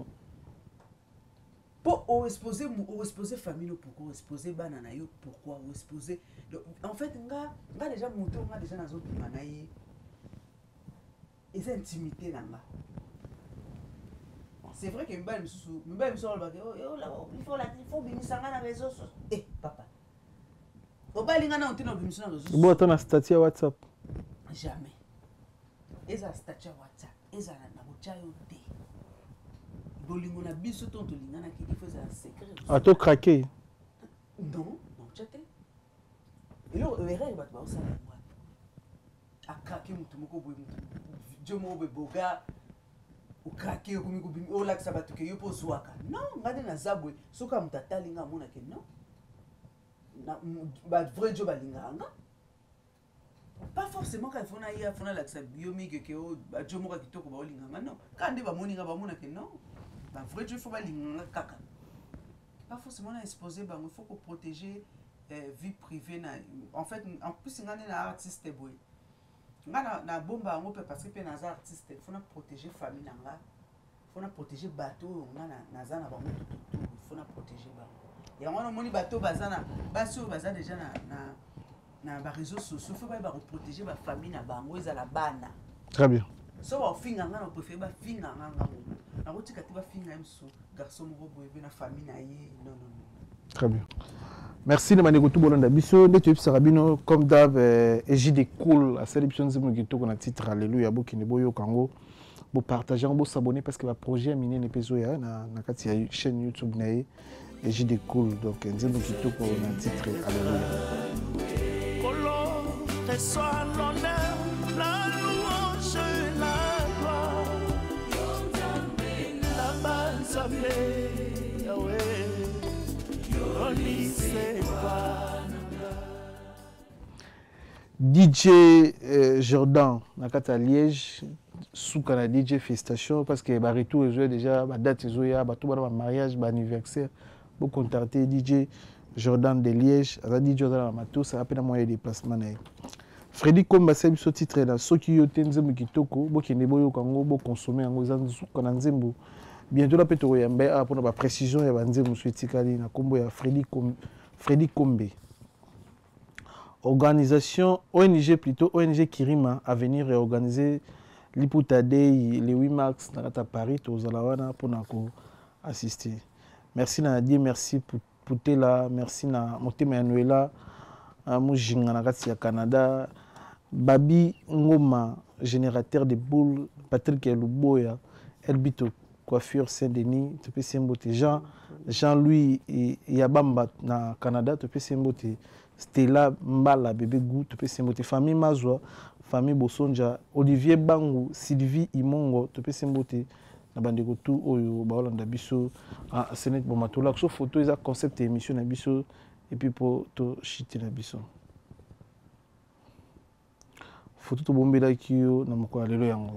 mpo oexpose famille no pourquoi oexpose bana na yo pourquoi oexpose en fait nga nga déjà moto nga déjà nazobima na ye eza intimité na nga c'est vrai que mibali misusu mibali misusu olobaki il faut bimisa nga na réseau sociaux eh papa obalinga na otina obimisa na réseau bo ata na statut ya WhatsApp jamais eza statut ya WhatsApp eza na kotya yo te bolingo na biso to tolinganaki il faut eza secret ato craqué non nakotya te eloko erreur bato baosala yango akrake motu moko boye motu dio moko boye boga okrake okomi kobimi olakisa bato ke yo mpo ozwaka non nga nde naza boye soki moto atali nga amonake non bavrai dio balingaka nga pas forcément quand il faut na faut na lakisa yo mingi ke badio moko kitoko baolinganga non ka nde bamoni nga bamonake non bavrai dio il faut balinganga kaka pas forcément na exposer bango il faut ko protéger vie privée na en fait en plus nga nde na artiste boye nga na bomba yango mpe parce que mpe naza artiste il faut na protéger famille na nga il faut na protéger bato oyo nga naza na bango tututu il faut na protéger bango yango wana omoni bato baza na basi oyo baza déjà na na bareseau sociaux faut bayeba koprotéger bafamille na bango ezala bana très bien so bafinga nga na préféré bafinga nga nga momo nakotika te bafinga ye mosusu garçon moko boye mpe na famille na ye non non non très bien merci na bandeko tu bolanda biso nde toyebisaka bino comme dave ejide cool asali biso nzembo kitoko na titre alleluya bokende boyoka yango bopartage yango bosabone parce que baprojet ya minene mpe ezoya na kati ya chaîne youtube na ye ejide cool donc nzembo kitoko na titre alleluya reçois l'honneur, la louange et la gloire. La base appelée, Yahweh, on y sait pas. D J euh, Jordan, nakata Liège, souka na D J Festation parce que ba retour est déjà ba date ezoya ba tout ba mariage ba anniversaire pour contacter D J Jordan de Liège, ça dit Jordan Amato, ça rappelle moyen de déplacement. Freddy Komba c'est ce titre là, soki yo tenzembo kitoko, bo kende boyo kango bo consommer ngo zanzu kana nzembo. Bientôt la peto ya mbe pour na précision ya banzembo souetikali na kombo ya Freddy Kom Freddy Kombe. Organisation O N G plutôt O N G Kirima à venir réorganiser l'Iputa Day le huit mars à Paris aux Alawana pour nako assister. Merci Nadia, merci pour Putela, merci na Motema Yanuela, Mujinga na kati ya Canada, Babi Ngoma, générateur de boules, Patrick Luboya, Elbito Coiffure Saint-Denis, tu peux s'emboter Jean Jean-Louis Yabamba na Canada, tu peux s'emboter Stella Mbala bébé Gou, tu peux s'emboter famille Mazwa, famille Bosonja, Olivier Bangu, Sylvie Imongo, tu peux s'emboter na bandeko tout oyo ba Holanda biso a senet bo matola so photo eza concept émission na biso et puis pour to shit na biso photo to bombela kiyo na moko lelo yango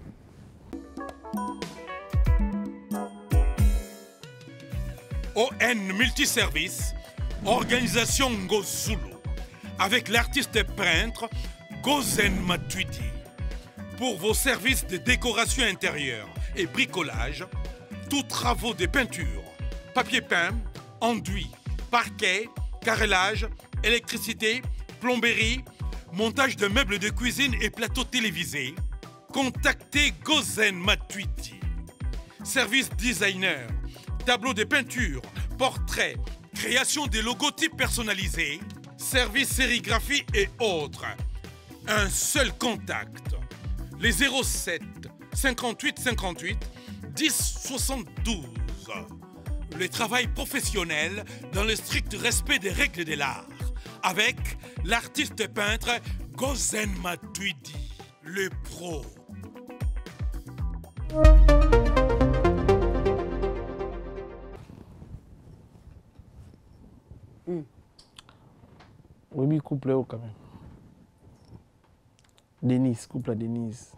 O N Multiservice, organisation Ngozulu, avec l'artiste peintre Gozen Matuidi. Pour vos services de décoration intérieure et bricolage, tous travaux de peinture, papier peint, enduit, parquet, carrelage, électricité, plomberie, montage de meubles de cuisine et plateaux télévisés, contactez Gozen Matuidi. Service designer, tableau de peinture, portrait, création des logotypes personnalisés, service sérigraphie et autres. Un seul contact. Les zéro sept cinquante-huit cinquante-huit dix soixante-douze. Le travail professionnel dans le strict respect des règles de l'art. Avec l'artiste peintre Gozen Matuidi, le pro. Mm. Oui, mais couple quand même. Denise, couple à Denise.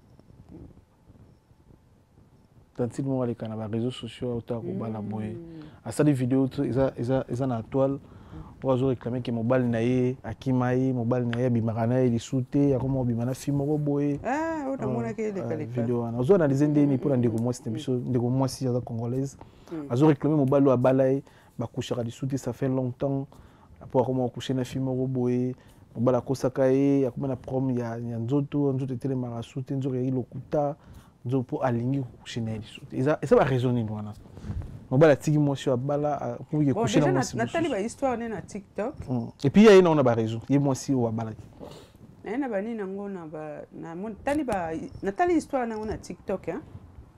Tanti mo wale kana ba réseaux sociaux autant ko bala boye. À ça des vidéos ils ils ils en toile. Ozo réclamer que mobile na ye akimaye mobile na ye bimakana ye lisute ya komo bimana film ko boye. Ah, o tamona ke de kale vidéo ana. Ozo analyser ndeni pour ndeko moi c'était biso ndeko moi si ya congolaise. Ozo réclamer mobile lo abalaye ba coucher lisute ça fait longtemps. Après comment coucher na film ko boye. Mobile akosaka ye ya komana prom ya nzoto nzoto tele marasute nzoto ya lokuta. Pour aligner coucher na lisute. Et ça ça va raisonner wana. Mobile tiki moi sur bala pour y coucher na moi. Nathalie ba histoire na TikTok. Et puis il y a on a ba raison. Il moi si au bala. Na ba ni nango na ba na Nathalie ba Nathalie histoire na on a TikTok hein.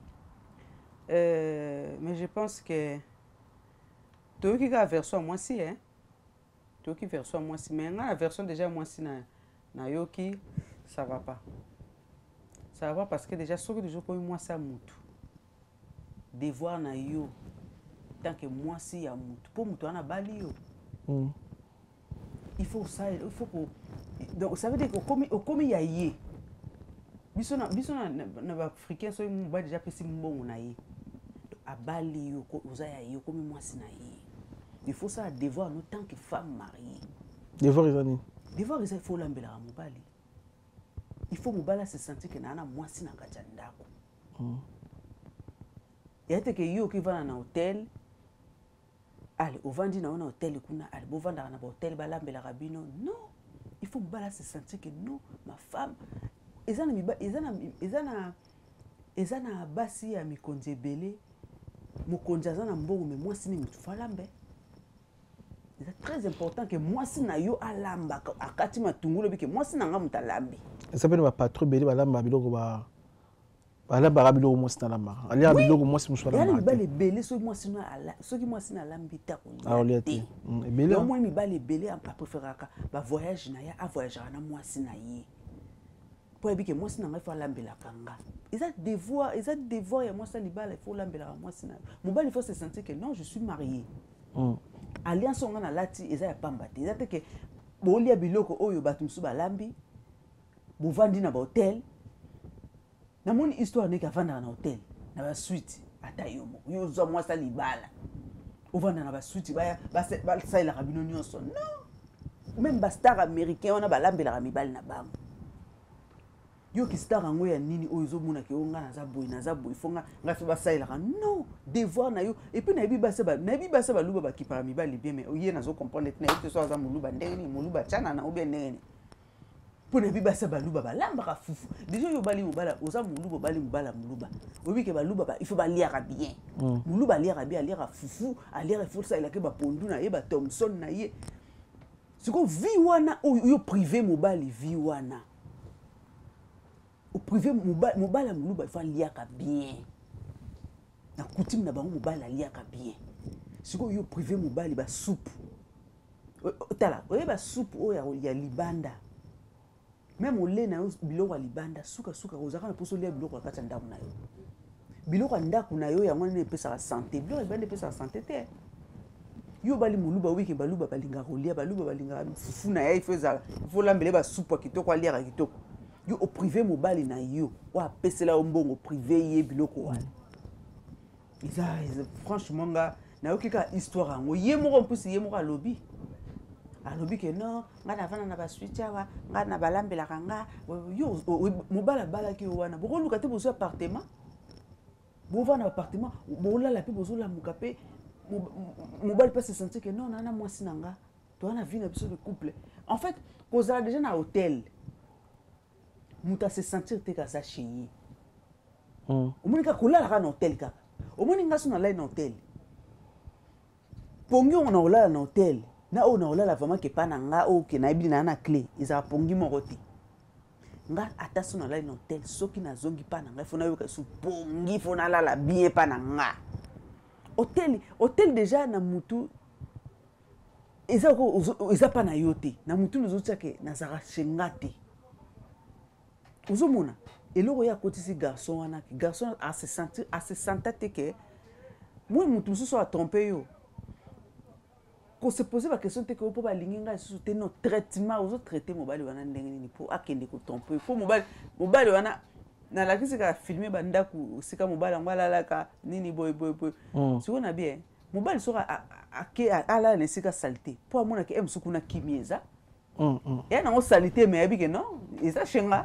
Euh mais je pense que toi qui a version moi si hein. Toi qui version moi si mais la version déjà moi si na na yoki ça va pas. Ça va parce que déjà ce que déjà pour moi ça mutu. Devoir na yo tant que moi si ya mutu pour mutu ana bali yo. Mm. Il faut ça il faut que donc ça veut dire que comme comme ya yé. Biso na biso na na africain so mu ba déjà pesi mbongo na yé. A bali yo ko uza ya yo comme moi si na yé. Il faut ça devoir nous tant que femme mariée. Devoir izani. Devoir il faut l'ambela mobali. Il faut mobala se sentir que nana moi si na kacha ndako. Mm. Et ete que yo qui va na hôtel allez au vandi na on hôtel kuna allez bo vanda na hôtel balambela rabino non il faut mobala se sentir que non ma femme ezana mi ezana ezana ezana basi ya mikonje belé mokonja zana mbongo mais moi si ni mitufalambe. C'est très important que moi si na yo alamba akati matungulo bike moi si na nga mutalambi. Ça peut ba patron belé balamba biloko ba balamba rabilo mo si na lamba. Ali rabilo mo si muswala. Ya ni ba le belé so moi si na ala so ki moi si na lambi ta ko. Ah oliati. Et belé. Yo moi mi ba le belé en pas préféraka ba voyage na ya a voyager na moi si na yi. Pour bike moi si na nga fa lambela kanga. Ils ont devoir, ils ont devoir et moi ça libala il faut lambela moi si na. Mon bal il faut se sentir que non je suis marié. Mm. Alliance on a lati eza ya pamba te eza te ke bolia biloko oyo batu musu balambi bovandi na ba hotel na moni histoire ne ka vanda na hotel na ba suite ata yomo yo zo moi ça libala ovanda na ba suite ba ba ba ça la rabino nyonso non même ba star américain on a balambi la mibali na bango yo ki star ngo ya nini oyo zo mona ke onga na za boy na za boy fonga nga fe ba saila non devoir na yo et puis na bi ba se ba na bi ba se ba luba ba ki para mi ba li bien mais oye na zo comprendre na yo so za muluba ndeni muluba chana na obe ndeni pour na bi ba se ba luba ba lamba ka fufu déjà yo bali mubala oza muluba bali mubala muluba obi ke ba luba ba il faut ba liara bien muluba liara bien liara fufu aliara força ila ke ba pondu na ye ba Thompson na ye siko vi wana yo privé mobali vi wana au privé mobile mobile muluba il faut liaka bien na coutume na bango mobile liaka bien siko yo privé mobile ba soupe tala oye ba soupe oyo ya libanda même olé na biloko ya libanda suka suka ozaka na poso lia biloko akata ndaku na yo biloko ndaku na yo yango ne pesa santé biloko libanda pesa santé te yo bali muluba wiki baluba balinga kolia baluba balinga fufu na ya il faut za il faut lambele ba soupe kitoko aliaka kitoko yo au privé mobile na yo wa pesela mbongo privé ye biloko wana isa franchement nga na okika histoire ngo ye moko mpusi ye moko alobi alobi ke non nga na vana na ba suite wa nga na balambela kanga yo mobile bala ki wana boko luka te bozo appartement bo vana appartement bo la la pe bozo la mukape mobile pas se sentir que non nana moi sinanga to na vie na biso de couple en fait cause déjà na hôtel moto se sentir te kaza chez ye Mm. omoni kaka kolalaka na hotel kaka omoni nga so nalali na hotel pongi oyo na olala na hotel na oyo na olala vraiment ke pa na nga oyo ke nayebi na na clé ezala pongi moko te nga ata so nalali na hotel soki nazongi pa na ngai fo nayoka su pongi fo nalala bien pa na nga hotel hotel déjà na mutu eza ko eza pa na yo te na mutu nozotia ke nazala chez nga te ozomona eloko ya kotisi garçon wana ke garçon a se sentir a se sentir te ke moi mutu mosusu atrompe yo ko se poser ba question te ke po balingi ngai susu te no traitement ozo traiter mobali wana ndenge nini po akende ko tromper po mobali mobali wana na la kisi ka filmer ba ndaku sika mobali ngwa lalaka nini boy boy boy siko na bien mobali soka ake ala le sika saleté po amona ke emsuku na kimieza mm ya na ngo saleté mais abi ke non eza chenga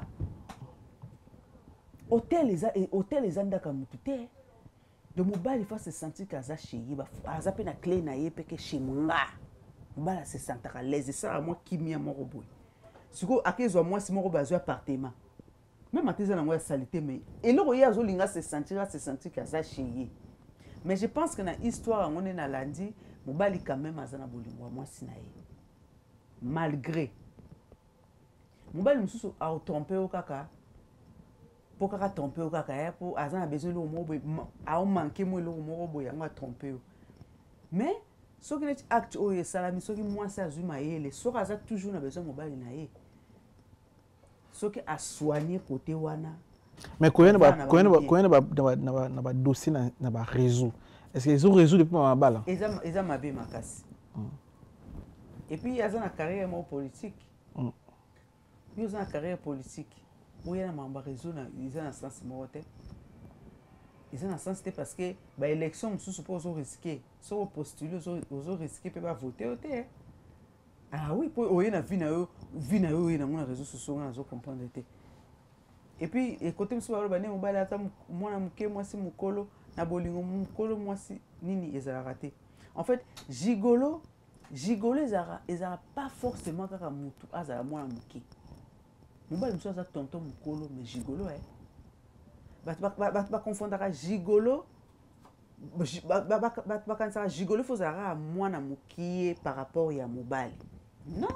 hôtel eza hôtel eza ndaka mutu te de mobali fa se sentir kaza chez ye ba aza pe na clé na ye pe ke chez nga mobali se sentir à l'aise ça moi kimia moko boy siko akezwa moi si moko bazwa appartement même ateza na ngo ya saleté mais eloko ye azolinga se sentir se sentir kaza chez ye mais je pense que na histoire ngone na landi mobali quand même azana bolingo moi si na ye malgré mobali mususu a trompé au kaka pour kaka tromper au kaka ya pour azana besoin lo mo boy a o manquer mo lo mo boy nga tromper mais so que net acte o salami so que moi ça azuma yele so kaza toujours na besoin mobali na ye so que a soigner côté wana mais koyena ba koyena ba koyena ba na ba na ba dossier na na ba réseau est-ce que ils ont résolu depuis ma bala eza eza mabe makasi et puis azana carrière mo politique mm. Yo za carrière politique oui na mamba réseau na ils ont un sens morote ils ont un sens parce que ba élection sous suppose risquer so postuler aux risquer peut pas voter au té ah oui pour oyer na vie na yo vie na yo na mon réseau sociaux na zo comprendre té et puis et côté mso ba ne mobile ata mwana muke mwasi mukolo na bolingo mukolo mwasi nini ezala raté en fait gigolo gigolo ezara ezara pas forcément kaka mutu azala mwana muke mobile mso aza tonton mukolo mais gigolo eh ba ba ba ba confondra gigolo ba ba ba ba kansara gigolo faut zara mwana mukie par rapport ya mobile non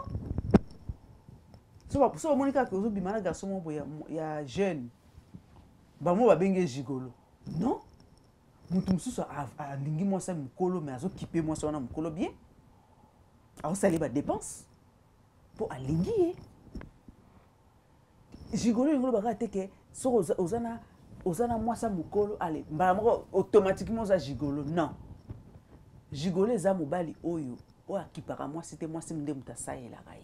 so so monika ko zo bimana garçon mo ya ya jeune ba mo ba benge gigolo non mutu mususu a lingi mo sa mukolo mais azo kiper mo sa na mukolo bien a sali ba dépense pour alingi gigolo ngolo ba ka teke so ozana ozana mo sa mukolo allez ba mo automatiquement za gigolo non gigolo za mobali oyo o akipara moi c'était moi c'est mde mutasa yela kai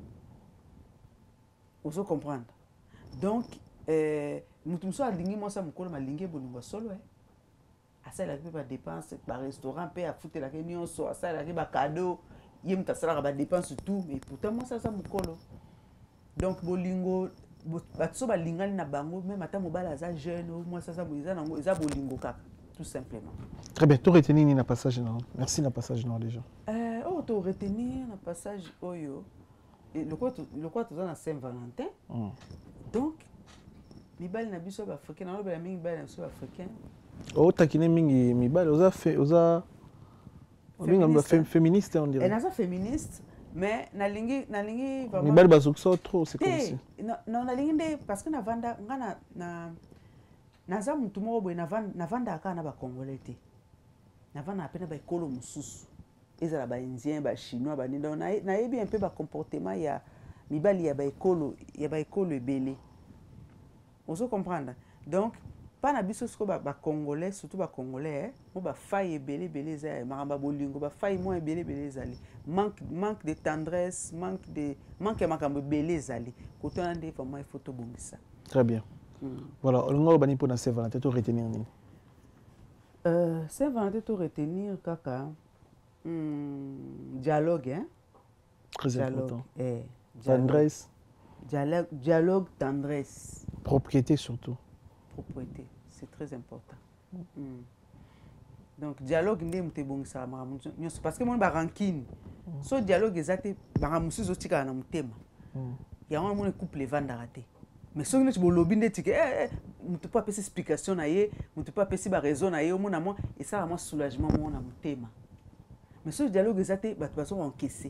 vous comprendre donc euh mutu so alingi mo sa mukolo malingi bolingo solo eh asa la ba dépense ba restaurant pe a foutre la réunion so asa la ba cadeau yem tasala ba dépense tout mais pourtant moi ça ça mukolo donc bolingo batso ba lingani na bango même ata mobala za jeune moi ça ça boiza nango eza bolingo kaka tout simplement. Très bien, tu retenir ni na passage non. Merci na passage non déjà. Euh oh tu retenir na passage oyo et le quoi le quoi tu dans Saint-Valentin. Mm. Donc mibali na biso ba africain na ba mingi ba na biso africain. Oh takine mingi mibali oza fait oza mingi féministe on dirait. Et na ça féministe mais na lingi na lingi vraiment mibali bazokso trop c'est comme ça. Non non na lingi parce que na vanda ngana na naza mutu moko boye navanda aka na bacongolais te navanda apena baekolo mosusu ezala baindien bachinois baninda nayebi un peu bacomportement ya mibali ya baekolo ya baekolo ebele ozo comprendre donc pa na biso siko bacongolais surtout bacongolais mo bafai ebele ebele eza makambo bolingo bafai mo ebele ebele ezali manque manque de tendresse manque de manque ya makambo ebele ezali kotona nde vraiment il faut tobongisa. Très bien. Mm. Voilà, on va pour Saint-Valentin, tu retenir ni. Euh, Saint-Valentin, tu retenir kaka mm, dialogue, hein? Très dialogue. important. Eh, dialogue. Tendresse. Dialogue, dialogue, tendresse. Propriété surtout. Propriété, c'est très important. Mm. Mm. Donc dialogue ndé mté bongisa maramuso parce que mon ba rancune. Mm. So dialogue ezate maramuso zotika na mutema. Mm. Ya on mon couple vanda raté. mais soki neti bolobi nde tike moto mpo apesi explication na ye moto mpo apesi baraison na ye omona mwa esala mwa soulagement moko na motema mais soki dialogue eza te bato bazo encaisse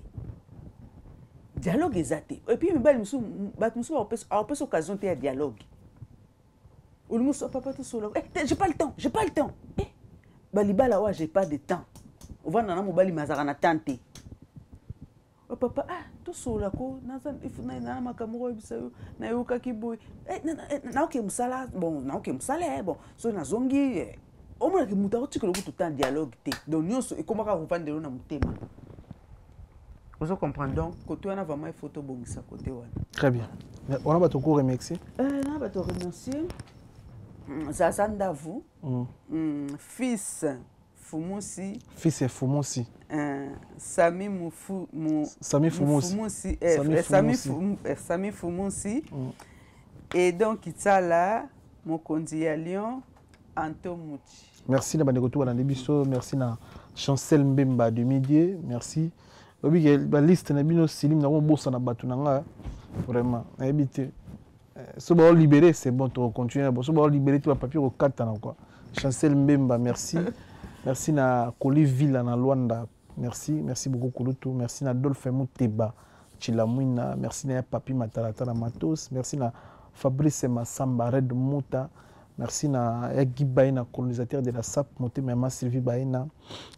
dialogue eza te epuis mibali mosusu bato mosusu awapesa occasion te ya dialogue olingi so papa tosola j'ai pas le temps j'ai pas le temps balibala oyo j'ai pas de temps ovanda na mobali mazaka na temps te oh papa ah tosola ko na makambo oyebisa yo nayokaki boye naoke mosala bon naoke mosala bon so nazongi omonaki moto akotikela kutu temps dialogue te donc nyonso ekomaka kovandelo na motema ozo comprendre donc côté wana vraiment il faut tobongisa côté wana très bien on a bato ko remercier euh na bato remercier Zaza Ndavu fils Fumusi fils et Fumusi euh, Sami Mufu mu, Sami Fumusi Mufumusi, eh, Sami, Sami Fumusi Sami, Sami Fumusi mm. Et donc Itsala Mokonzi ya Lyon Anto Muti. Merci na bandeko to na biso, merci na Chancel Mbemba de Midi, merci. Obi ba liste na bino silim na bossa na batu nanga vraiment na habité. Si on libérer, c'est bon, tu vas continuer. Si on libérer, tu vas papier au quatre ans. Chancel Mbemba, merci. Merci na Kolivilla na Luanda. Merci, merci beaucoup Kulutu. Merci na Dolphe Mouteba Chilamwina. Merci na Papi Matalata na Matos. Merci na Fabrice Massamba Red Mouta. Merci na Guy Baina, colonisateur de la S A P, Moté Mama Sylvie Baina.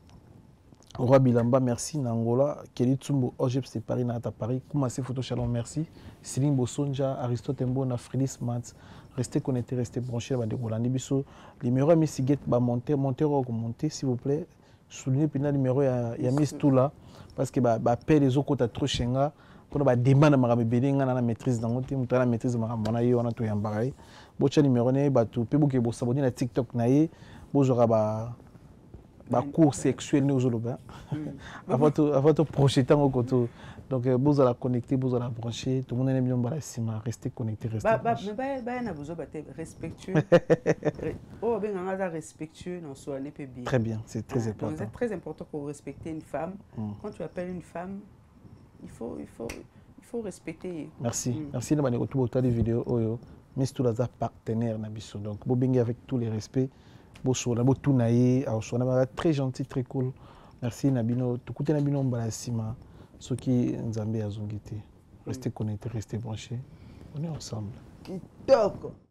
Roi Bilamba, merci. Nangola, Kelly Tsumbo, Ogep c'est Paris, Nata Paris. Koumassé Photo Chalon, merci. Céline Bossonja, Aristote Mbona, Frédis Mats. Restez connectés, restez branchés. Le numéro est mis si get, monter, monter, monter, s'il vous plaît. Soulignez le numéro, il y a mis tout là. Parce que bah paie les autres côtés trop chenga. Pour la demande de ma bédinga, la maîtrise dans le team, la maîtrise de ma monaï, on a tout un pareil. Bocha numéro né, bah tout, peu beaucoup vous s'abonner à TikTok naïe. Bonjour bah bah cours sexuel nous aujourd'hui avant de avant de projeter en côté donc vous allez connecter vous allez brancher tout le monde est bien dans la cima restez connectés restez bah bah mais bah na besoin d'être respectueux oh bien on a respectueux non soit n'est pas bien très bien c'est très important c'est très important pour respecter une femme quand tu appelles une femme il faut il faut il faut respecter merci merci de manière tout autant des vidéos oyo mais tout les partenaires na biso donc vous bien avec tous les respects. Bonsoir, très gentil, très cool. Merci Nabino. Tout côté Nabino Mbalasima. Ceux qui Nzambé a zongité. Restez connectés, restez branchés. On est ensemble. Kitoko.